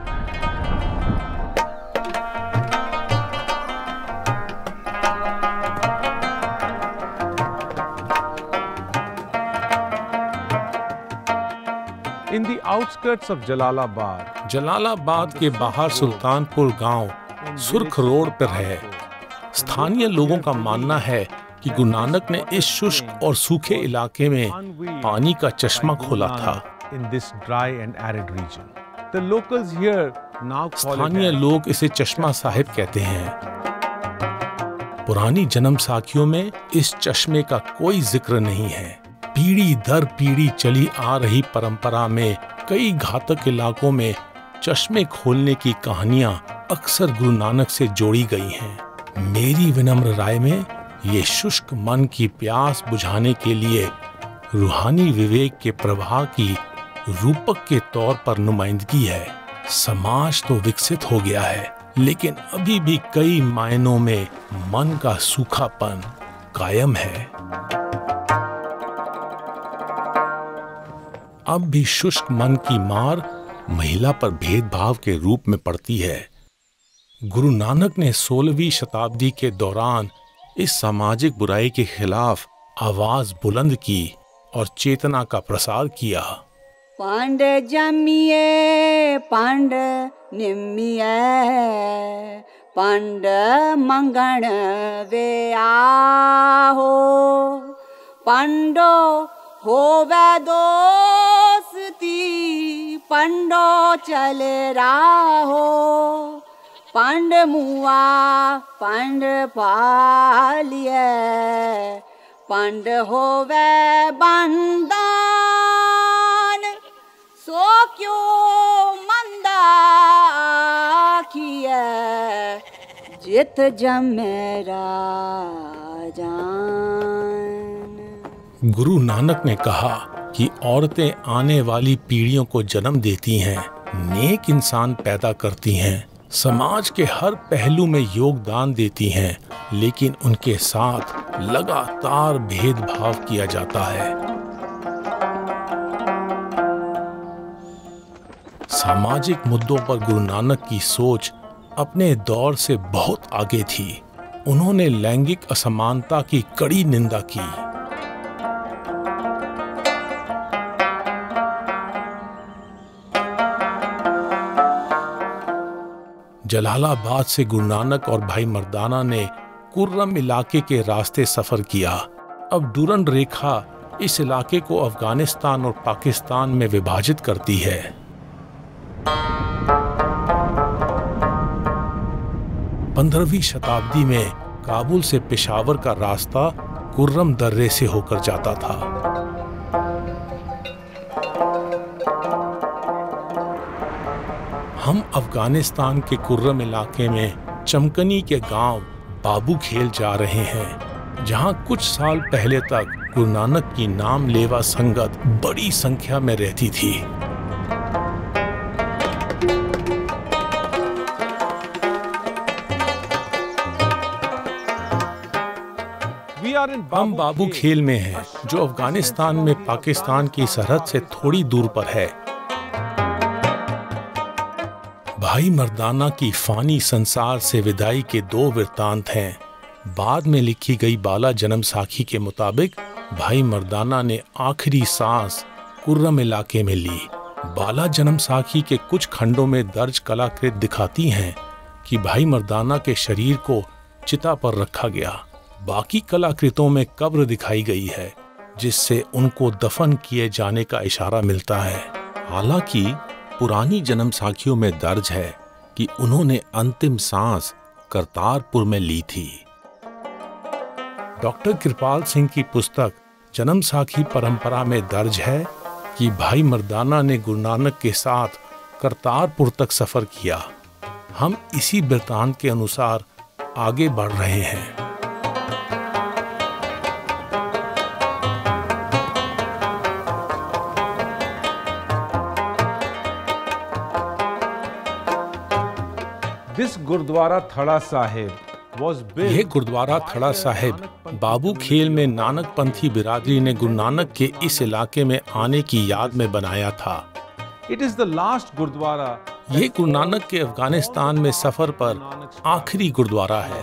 In the outskirts of Jalalabad, Jalalabad के बाहर सुल्तानपुर गांव सुर्ख रोड पर है। स्थानीय लोगों का मानना है कि गुरु नानक ने इस शुष्क और सूखे इलाके में पानी का चश्मा खोला था। in this dry and arid region. The locals here now call स्थानीय it लोग इसे चश्मा साहिब कहते हैं। पुरानी जन्म साखियों में इस चश्मे का कोई जिक्र नहीं है। पीढ़ी दर पीढ़ी चली आ रही परंपरा में कई घातक इलाकों में चश्मे खोलने की कहानियां अक्सर गुरु नानक से जोड़ी गई हैं। मेरी विनम्र राय में ये शुष्क मन की प्यास बुझाने के लिए रूहानी विवेक के प्रवाह की रूपक के तौर पर नुमाइंदगी है। समाज तो विकसित हो गया है, लेकिन अभी भी कई मायनों में मन का सूखापन कायम है। अब भी शुष्क मन की मार महिला पर भेदभाव के रूप में पड़ती है। गुरु नानक ने 16वीं शताब्दी के दौरान इस सामाजिक बुराई के खिलाफ आवाज बुलंद की और चेतना का प्रसार किया। पांड जमिए पांड निमिए पांड मंगण वे आहो पांडो होवे दोस्ती पंडो चले राहो पंड मुआ पंड पालिए पंड होवे बंदान सो क्यों मंदा किए जित जमे राजान। गुरु नानक ने कहा कि औरतें आने वाली पीढ़ियों को जन्म देती हैं, नेक इंसान पैदा करती हैं, समाज के हर पहलू में योगदान देती हैं, लेकिन उनके साथ लगातार भेदभाव किया जाता है। सामाजिक मुद्दों पर गुरु नानक की सोच अपने दौर से बहुत आगे थी। उन्होंने लैंगिक असमानता की कड़ी निंदा की। जलालाबाद से गुरु नानक और भाई मर्दाना ने कुर्रम इलाके के रास्ते सफर किया। अब डुरंड रेखा इस इलाके को अफगानिस्तान और पाकिस्तान में विभाजित करती है। पंद्रहवीं शताब्दी में काबुल से पेशावर का रास्ता कुर्रम दर्रे से होकर जाता था। हम अफगानिस्तान के कुर्रम इलाके में चमकनी के गांव बाबू खेल जा रहे हैं, जहां कुछ साल पहले तक गुरु नानक की नाम लेवा संगत बड़ी संख्या में रहती थी। हम बाबू खेल में हैं, जो अफगानिस्तान में पाकिस्तान की सरहद से थोड़ी दूर पर है। भाई मर्दाना की फानी संसार से विदाई के 2 वृत्तांत हैं। बाद में लिखी गई बाला जन्म साखी के मुताबिक भाई मर्दाना ने आखिरी सांस कुर्रम इलाके में ली। बाला जन्म साखी के कुछ खंडों में दर्ज कलाकृत दिखाती हैं कि भाई मर्दाना के शरीर को चिता पर रखा गया। बाकी कलाकृतों में कब्र दिखाई गई है, जिससे उनको दफन किए जाने का इशारा मिलता है। हालांकि पुरानी जन्म साखियों में दर्ज है कि उन्होंने अंतिम सांस करतारपुर में ली थी। डॉक्टर कृपाल सिंह की पुस्तक जन्म साखी परंपरा में दर्ज है कि भाई मर्दाना ने गुरु नानक के साथ करतारपुर तक सफर किया। हम इसी वृत्तांत के अनुसार आगे बढ़ रहे हैं। This Gurdwara Thada Sahib was built. यह गुरुद्वारा थड़ा साहिब बाबू खेल में नानक पंथी बिरादरी ने गुरु नानक के इस इलाके में आने की याद में बनाया था। It is the last Gurdwara. ये गुरु नानक के अफगानिस्तान में सफर पर आखिरी गुरुद्वारा है।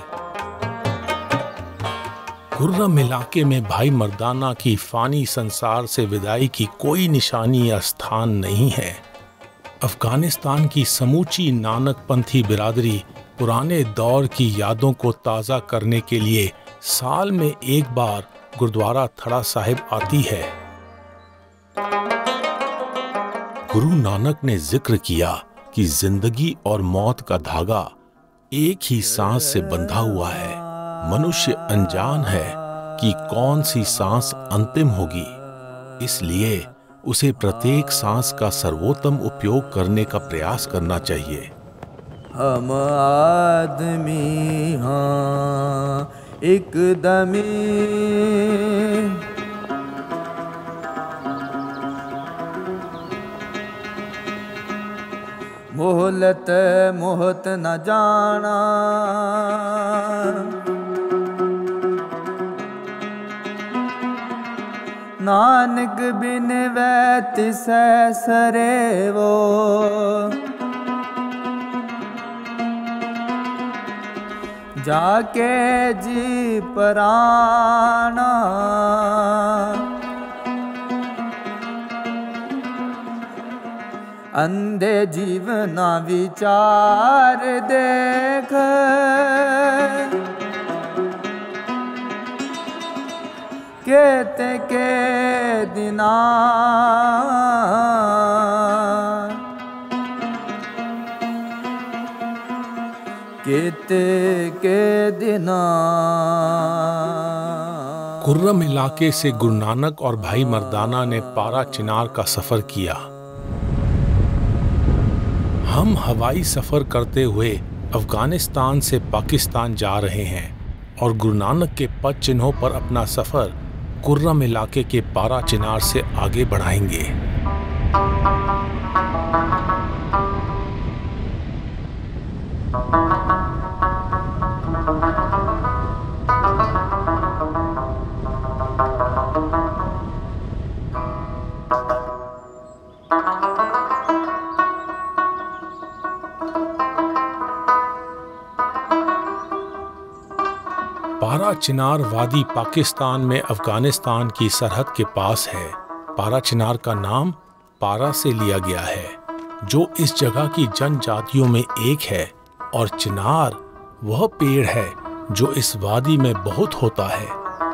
गुर्रम इलाके में भाई मर्दाना की फानी संसार से विदाई की कोई निशानी या स्थान नहीं है। अफगानिस्तान की समूची नानक पंथी बिरादरी पुराने दौर की यादों को ताज़ा करने के लिए साल में एक बार गुरुद्वारा थड़ा साहिब आती है। गुरु नानक ने जिक्र किया कि जिंदगी और मौत का धागा एक ही सांस से बंधा हुआ है। मनुष्य अनजान है कि कौन सी सांस अंतिम होगी, इसलिए उसे प्रत्येक सांस का सर्वोत्तम उपयोग करने का प्रयास करना चाहिए। हम आदमी हाँ एकदमी, मोहलत मोहत न जाना, नानक बिन वैत सरे वो, जाके जी पराना, अंधे जीवना विचार देख, केते के दिना, केते के दिना। गुर्रम इलाके से गुरु नानक और भाई मर्दाना ने पारा चिनार का सफर किया। हम हवाई सफर करते हुए अफगानिस्तान से पाकिस्तान जा रहे हैं और गुरु नानक के पद चिन्हों पर अपना सफर गुर्रम इलाके के पारा चिनार से आगे बढ़ाएंगे। पारा चिनार वादी पाकिस्तान में अफगानिस्तान की सरहद के पास है। पारा चिनार का नाम पारा से लिया गया है, जो इस जगह की जनजातियों में एक है, और चिनार वह पेड़ है जो इस वादी में बहुत होता है।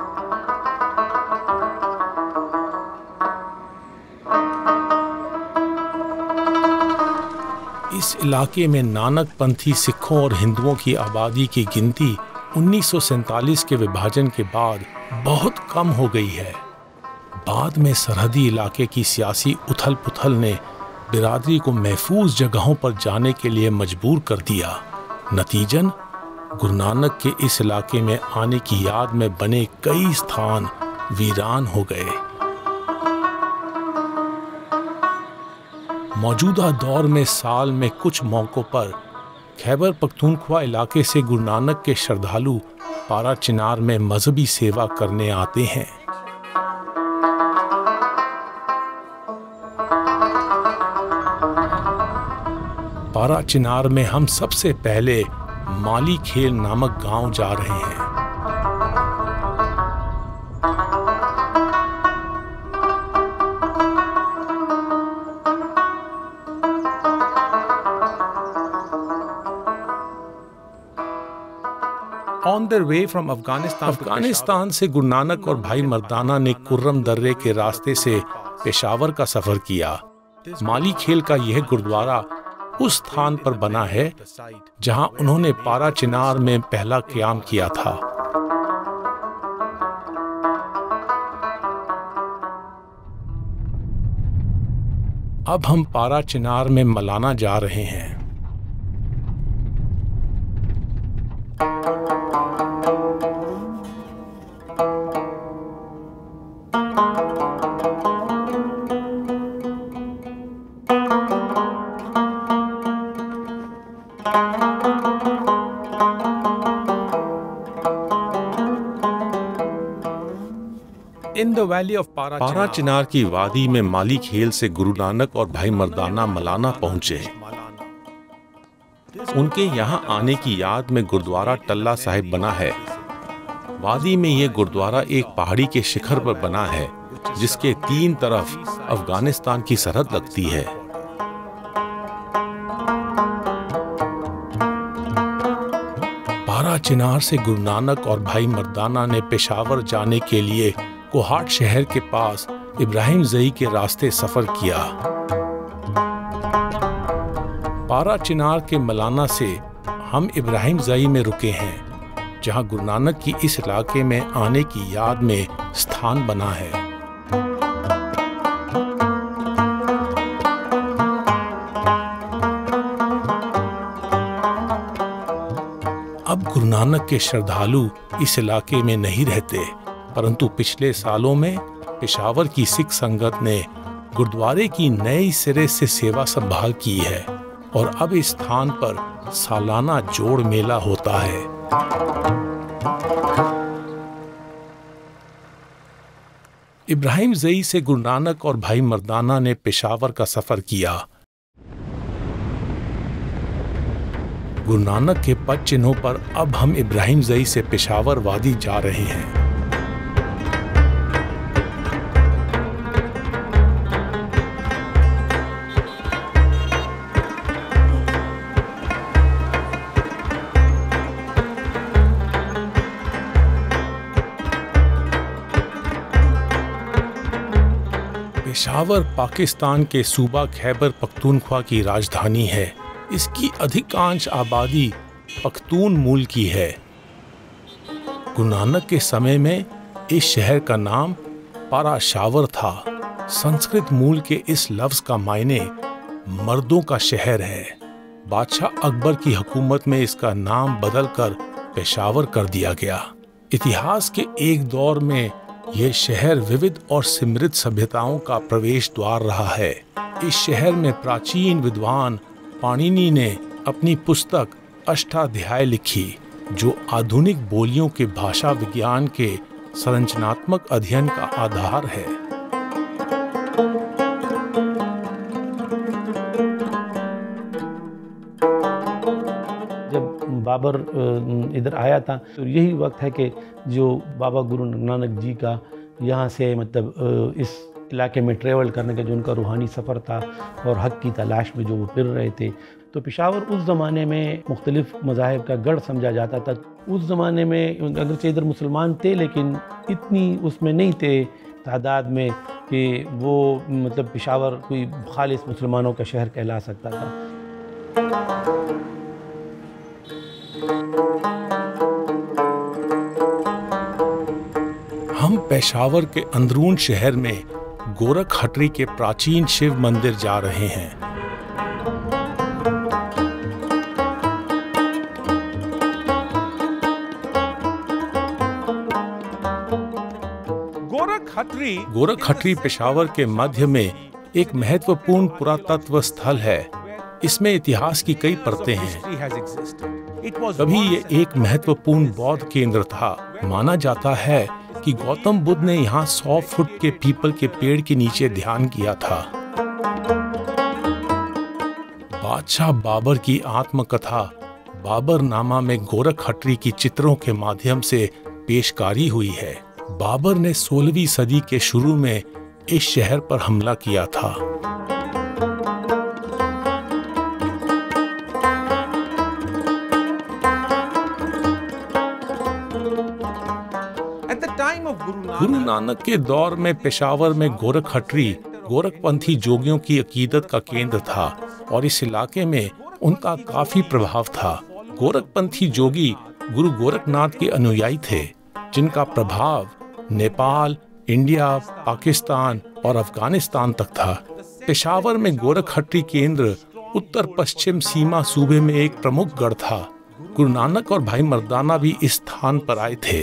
इस इलाके में नानक पंथी सिखों और हिंदुओं की आबादी की गिनती 1947 के विभाजन के बाद बहुत कम हो गई है। बाद में सरहदी इलाके की सियासी उथल पुथल ने बिरादरी को महफूज जगहों पर जाने के लिए मजबूर कर दिया। नतीजन गुरु नानक के इस इलाके में आने की याद में बने कई स्थान वीरान हो गए। मौजूदा दौर में साल में कुछ मौकों पर खैबर पख्तूनख्वा इलाके से गुरु नानक के श्रद्धालु पारा चिनार में मजहबी सेवा करने आते हैं। पारा चिनार में हम सबसे पहले माली खेल नामक गांव जा रहे हैं। On their way from Afghanistan से गुरु नानक और भाई मर्दाना ने कुर्रम दर्रे के रास्ते से पेशावर का सफर किया। माली खेल का यह गुरुद्वारा उस स्थान पर बना है जहां उन्होंने पारा चिनार में पहला क़याम किया था। अब हम पारा चिनार में मलाना जा रहे हैं। इन द वैली ऑफ पारा चिनार की वादी में माली खेल से गुरु नानक और भाई मर्दाना मलाना पहुंचे। उनके यहाँ आने की याद में गुरुद्वारा टल्ला साहिब बना है। वादी में यह गुरुद्वारा एक पहाड़ी के शिखर पर बना है जिसके 3 तरफ अफगानिस्तान की सरहद लगती है। पारा चिनार से गुरु नानक और भाई मर्दाना ने पेशावर जाने के लिए कोहाट शहर के पास इब्राहिम ज़ई के रास्ते सफर किया। पारा चिनार के मलाना से हम इब्राहिम ज़ई में रुके हैं जहां गुरु नानक की इस इलाके में आने की याद में स्थान बना है। अब गुरु नानक के श्रद्धालु इस इलाके में नहीं रहते, परंतु पिछले सालों में पेशावर की सिख संगत ने गुरुद्वारे की नए सिरे से सेवा संभाल की है और अब इस स्थान पर सालाना जोड़ मेला होता है। इब्राहिम ज़ई से गुरु नानक और भाई मर्दाना ने पेशावर का सफर किया। गुरु नानक के पद चिन्हों पर अब हम इब्राहिम ज़ई से पेशावर वादी जा रहे हैं। पेशावर पाकिस्तान के सूबा खैबर पख्तूनख्वा की राजधानी है। इसकी अधिकांश आबादी पख्तून मूल की है। गुरु नानक के समय में इस शहर का नाम पाराशावर था। संस्कृत मूल के इस लफ्ज का मायने मर्दों का शहर है। बादशाह अकबर की हुकूमत में इसका नाम बदलकर पेशावर कर दिया गया। इतिहास के एक दौर में यह शहर विविध और समृद्ध सभ्यताओं का प्रवेश द्वार रहा है। इस शहर में प्राचीन विद्वान पाणिनि ने अपनी पुस्तक अष्टाध्याय लिखी, जो आधुनिक बोलियों के भाषा विज्ञान के संरचनात्मक अध्ययन का आधार है। जब बाबर इधर आया था तो यही वक्त है कि जो बाबा गुरु नानक जी का यहाँ से मतलब इस इलाके में ट्रेवल करने का जो उनका रूहानी सफ़र था और हक़ की तलाश में जो वो फिर रहे थे, तो पेशावर उस ज़माने में मुख्तलिफ़ मज़ाहिब का गढ़ समझा जाता था। उस ज़माने में अगरचे इधर मुसलमान थे लेकिन इतनी उसमें नहीं थे तादाद में कि वो मतलब पेशावर कोई खालिस मुसलमानों का शहर कहला सकता था। हम पेशावर के अंदरून शहर में गोरख हटरी के प्राचीन शिव मंदिर जा रहे हैं। गोरख हटरी पेशावर के मध्य में एक महत्वपूर्ण पुरातत्व स्थल है। इसमें इतिहास की कई परतें हैं। कभी ये एक महत्वपूर्ण बौद्ध केंद्र था। माना जाता है कि गौतम बुद्ध ने यहाँ 100 फुट के पीपल के पेड़ के नीचे ध्यान किया था। बादशाह बाबर की आत्मकथा बाबरनामा में गोरख हटरी की चित्रों के माध्यम से पेशकारी हुई है। बाबर ने 16वीं सदी के शुरू में इस शहर पर हमला किया था। गुरु नानक के दौर में पेशावर में गोरख खटरी गोरखपंथी जोगियों की अकीदत का केंद्र था और इस इलाके में उनका काफी प्रभाव था। गोरखपंथी जोगी गुरु गोरखनाथ के अनुयायी थे, जिनका प्रभाव नेपाल, इंडिया, पाकिस्तान और अफगानिस्तान तक था। पेशावर में गोरख खटरी केंद्र उत्तर पश्चिम सीमा सूबे में एक प्रमुख गढ़ था। गुरु नानक और भाई मर्दाना भी इस स्थान पर आए थे।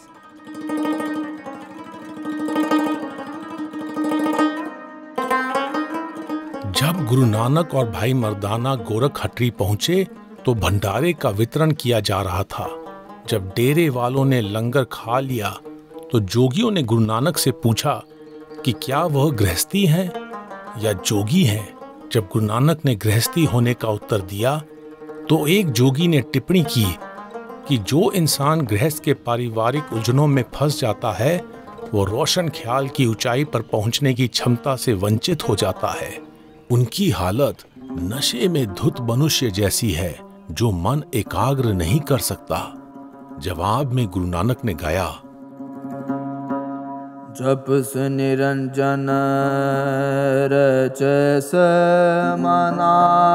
जब गुरु नानक और भाई मर्दाना गोरख खटरी पहुंचे तो भंडारे का वितरण किया जा रहा था। जब डेरे वालों ने लंगर खा लिया तो जोगियों ने गुरु नानक से पूछा कि क्या वह गृहस्थी हैं या जोगी हैं। जब गुरु नानक ने गृहस्थी होने का उत्तर दिया तो एक जोगी ने टिप्पणी की कि जो इंसान गृहस्थ के पारिवारिक उलझनों में फंस जाता है वो रोशन ख्याल की ऊंचाई पर पहुंचने की क्षमता से वंचित हो जाता है। उनकी हालत नशे में धुत मनुष्य जैसी है जो मन एकाग्र नहीं कर सकता। जवाब में गुरु नानक ने गाया, जप से निरंजन रचस मना,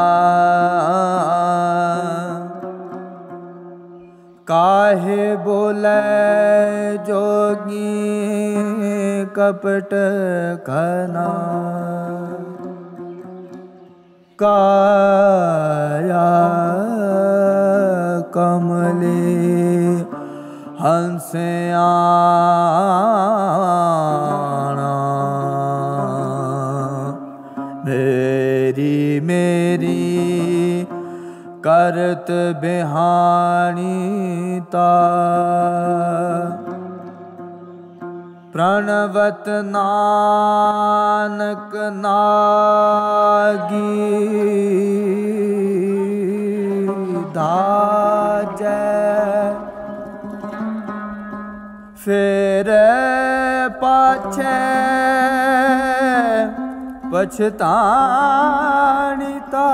काहे बोले जोगी कपट खना, काया कमले हंसे आना, मेरी मेरी करत बिहानीता, प्रणवत नानक नागी धाजै, फिर पाछे पछतानीता,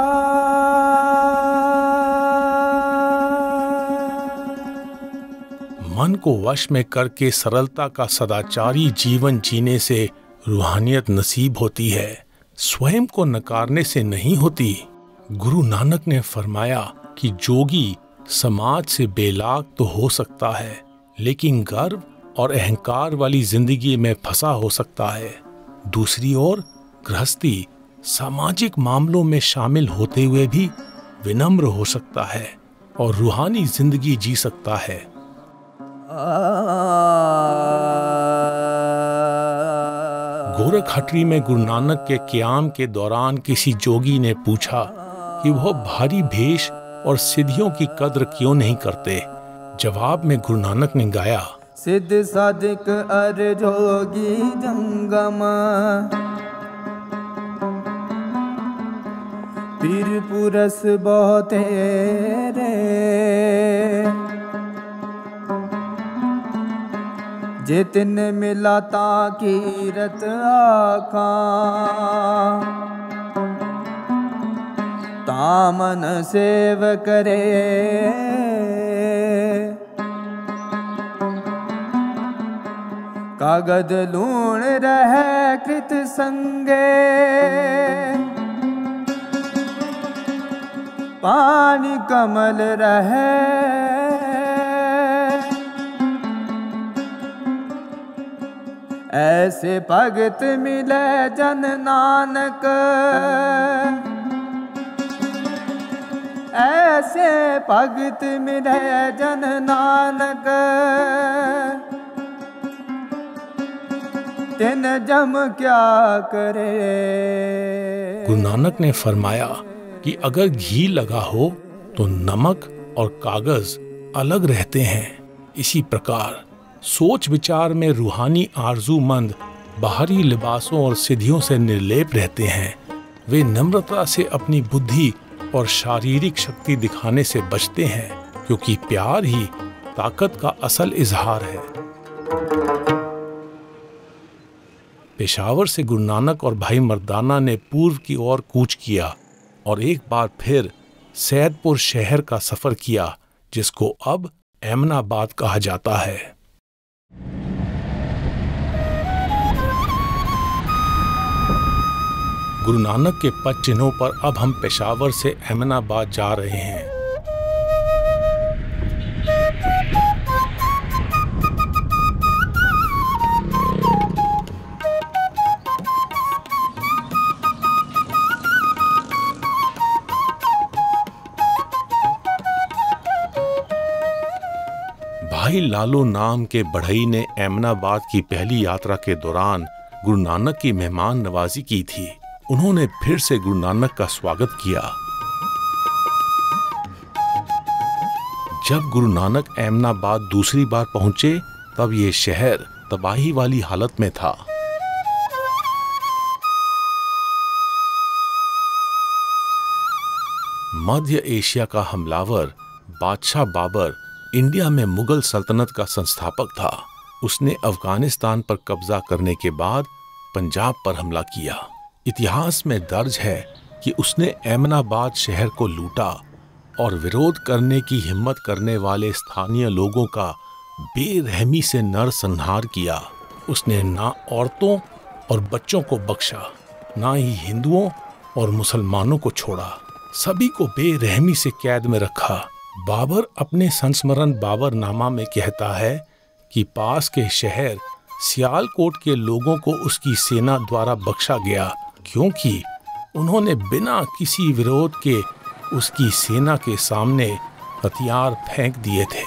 मन को वश में करके सरलता का सदाचारी जीवन जीने से रूहानियत नसीब होती है, स्वयं को नकारने से नहीं होती। गुरु नानक ने फरमाया कि जोगी समाज से बेलाग तो हो सकता है लेकिन गर्व और अहंकार वाली जिंदगी में फंसा हो सकता है। दूसरी ओर गृहस्थी सामाजिक मामलों में शामिल होते हुए भी विनम्र हो सकता है और रूहानी जिंदगी जी सकता है। गोरख खटरी में गुरु नानक के क़याम के दौरान किसी जोगी ने पूछा कि वह भारी भेष और सिद्धियों की कद्र क्यों नहीं करते। जवाब में गुरु नानक ने गाया, सिद्ध साधिक अर जोगी जंगम, पीर पुरस बहुते रे, जितन मिलाता कीरत आखा, तामन सेव करे, कागद लूण रहे कृत संगे, पानी कमल रहे, ऐसे भगत मिले जन नानक, ऐसे भगत मिले जन नानक, तिन जम क्या करे। गुरु नानक ने फरमाया कि अगर घी लगा हो तो नमक और कागज अलग रहते हैं। इसी प्रकार सोच विचार में रूहानी आरजूमंद बाहरी लिबासों और सिद्धियों से निर्लेप रहते हैं। वे नम्रता से अपनी बुद्धि और शारीरिक शक्ति दिखाने से बचते हैं, क्योंकि प्यार ही ताकत का असल इजहार है। पेशावर से गुरु नानक और भाई मर्दाना ने पूर्व की ओर कूच किया और एक बार फिर सैदपुर शहर का सफर किया, जिसको अब एमनाबाद कहा जाता है। गुरु नानक के पद चिन्हों पर अब हम पेशावर से अहमदाबाद जा रहे हैं। भाई लालू नाम के बढ़ई ने अहमदाबाद की पहली यात्रा के दौरान गुरु नानक की मेहमान नवाजी की थी। उन्होंने फिर से गुरु नानक का स्वागत किया। जब गुरु नानक अहमदाबाद दूसरी बार पहुंचे तब ये शहर तबाही वाली हालत में था। मध्य एशिया का हमलावर बादशाह बाबर इंडिया में मुगल सल्तनत का संस्थापक था। उसने अफगानिस्तान पर कब्जा करने के बाद पंजाब पर हमला किया। इतिहास में दर्ज है कि उसने अहमदाबाद शहर को लूटा और विरोध करने की हिम्मत करने वाले स्थानीय लोगों का बेरहमी से नरसंहार किया। उसने ना औरतों और बच्चों को बख्शा, ना ही हिंदुओं और मुसलमानों को छोड़ा। सभी को बेरहमी से कैद में रखा। बाबर अपने संस्मरण बाबरनामा में कहता है कि पास के शहर सियालकोट के लोगों को उसकी सेना द्वारा बख्शा गया, क्योंकि उन्होंने बिना किसी विरोध के उसकी सेना के सामने हथियार फेंक दिए थे।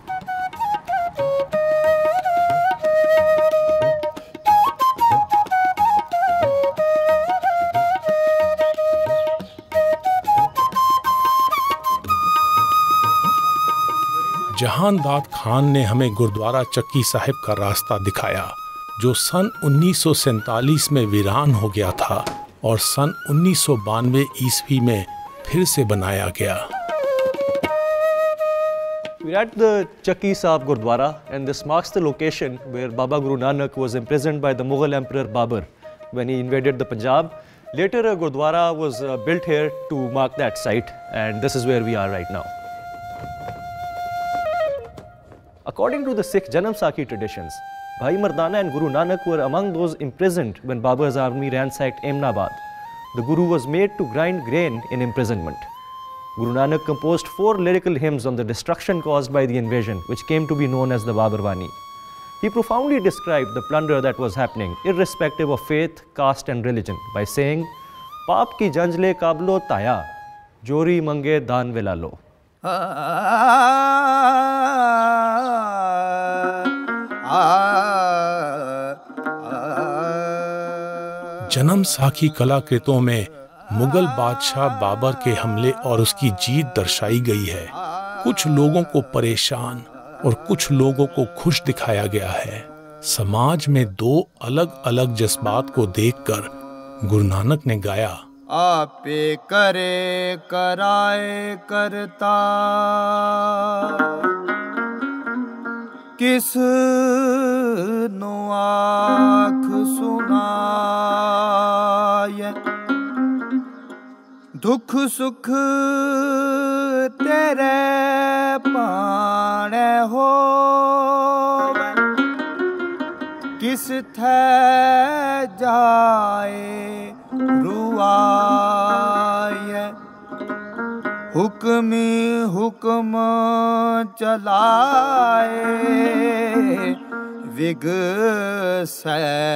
जहानदाद खान ने हमें गुरुद्वारा चक्की साहिब का रास्ता दिखाया, जो सन 1947 में वीरान हो गया था और सन 1992 ईस्वी में फिर से बनाया गया। We're at the Chakki Sahib Gurdwara, and this marks the location where Baba Guru Nanak was imprisoned by the Mughal Emperor Babur when he invaded the Punjab. Later a Gurdwara was built here to mark that site, and this is where we are right now. According to the Sikh Janam Sakhi traditions, Bhai Mardana and Guru Nanak were among those imprisoned when Babur's army ransacked Ahmedabad. The Guru was made to grind grain in imprisonment. Guru Nanak composed 4 lyrical hymns on the destruction caused by the invasion, which came to be known as the Babarwani. He profoundly described the plunder that was happening, irrespective of faith, caste and religion, by saying, "Paap ki janjle kablo taya, jori mange daan vela lo." जन्म साखी कलाकृतों में मुगल बादशाह बाबर के हमले और उसकी जीत दर्शाई गई है। कुछ लोगों को परेशान और कुछ लोगों को खुश दिखाया गया है। समाज में 2 अलग अलग जज्बात को देखकर गुरु नानक ने गाया, आपे करे कराए करता, किस नो आँख सुनाए, दुख सुख तेरे पाने हो, किस थे जाए रुआए, हुक्मी हुक्म चलाए, विग से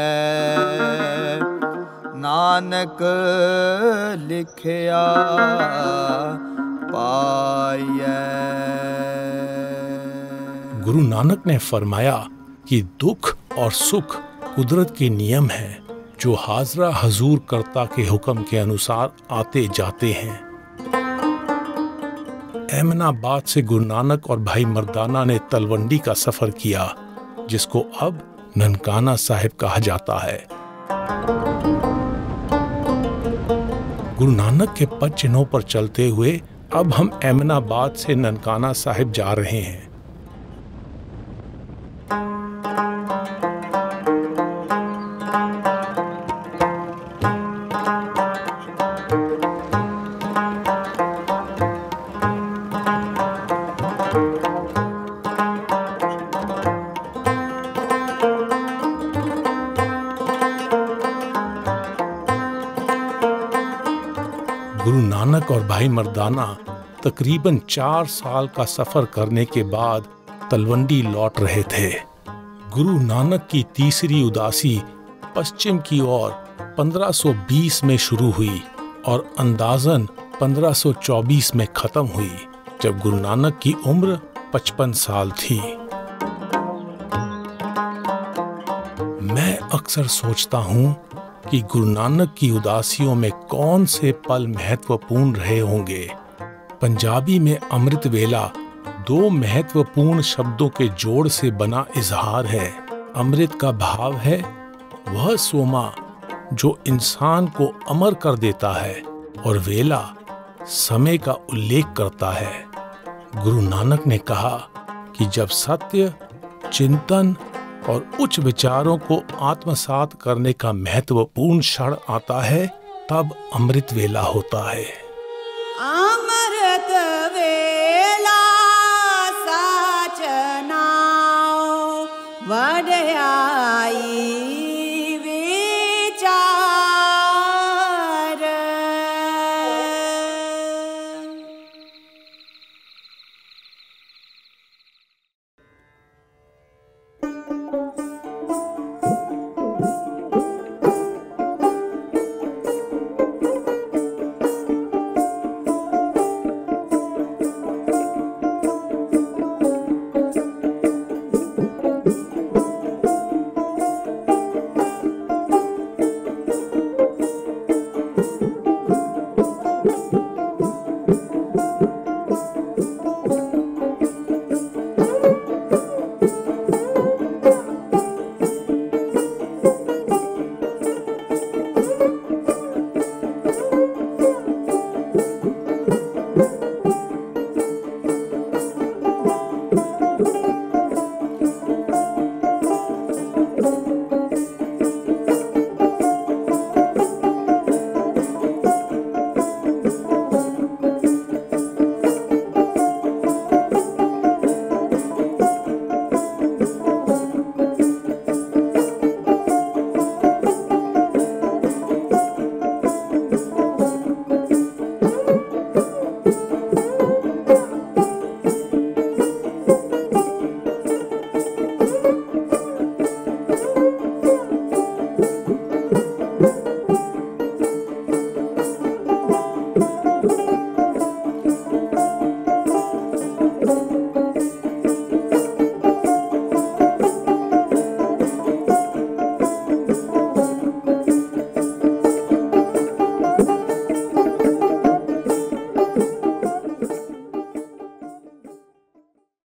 नानक लिखया पाए। गुरु नानक ने फरमाया कि दुख और सुख कुदरत के नियम हैं, जो हाजरा हजूर कर्ता के हुक्म के अनुसार आते जाते हैं। अहमदाबाद से गुरु नानक और भाई मर्दाना ने तलवंडी का सफर किया, जिसको अब ननकाना साहिब कहा जाता है। गुरु नानक के पद चिन्हों पर चलते हुए अब हम अहमदाबाद से ननकाना साहिब जा रहे हैं। गुरु नानक और भाई मर्दाना तकरीबन 4 साल का सफर करने के बाद तलवंडी लौट रहे थे। गुरु नानक की तीसरी उदासी पश्चिम की ओर 1520 में शुरू हुई और अंदाजन 1524 में खत्म हुई, जब गुरु नानक की उम्र 55 साल थी। मैं अक्सर सोचता हूं कि गुरु नानक की उदासियों में कौन से पल महत्वपूर्ण रहे होंगे। पंजाबी में अमृत वेला 2 महत्वपूर्ण शब्दों के जोड़ से बना इजहार है। अमृत का भाव है वह सोमा जो इंसान को अमर कर देता है, और वेला समय का उल्लेख करता है। गुरु नानक ने कहा कि जब सत्य, चिंतन और उच्च विचारों को आत्मसात करने का महत्वपूर्ण क्षण आता है, तब अमृत वेला होता है। अमृत वेला साचनाओ वड्याई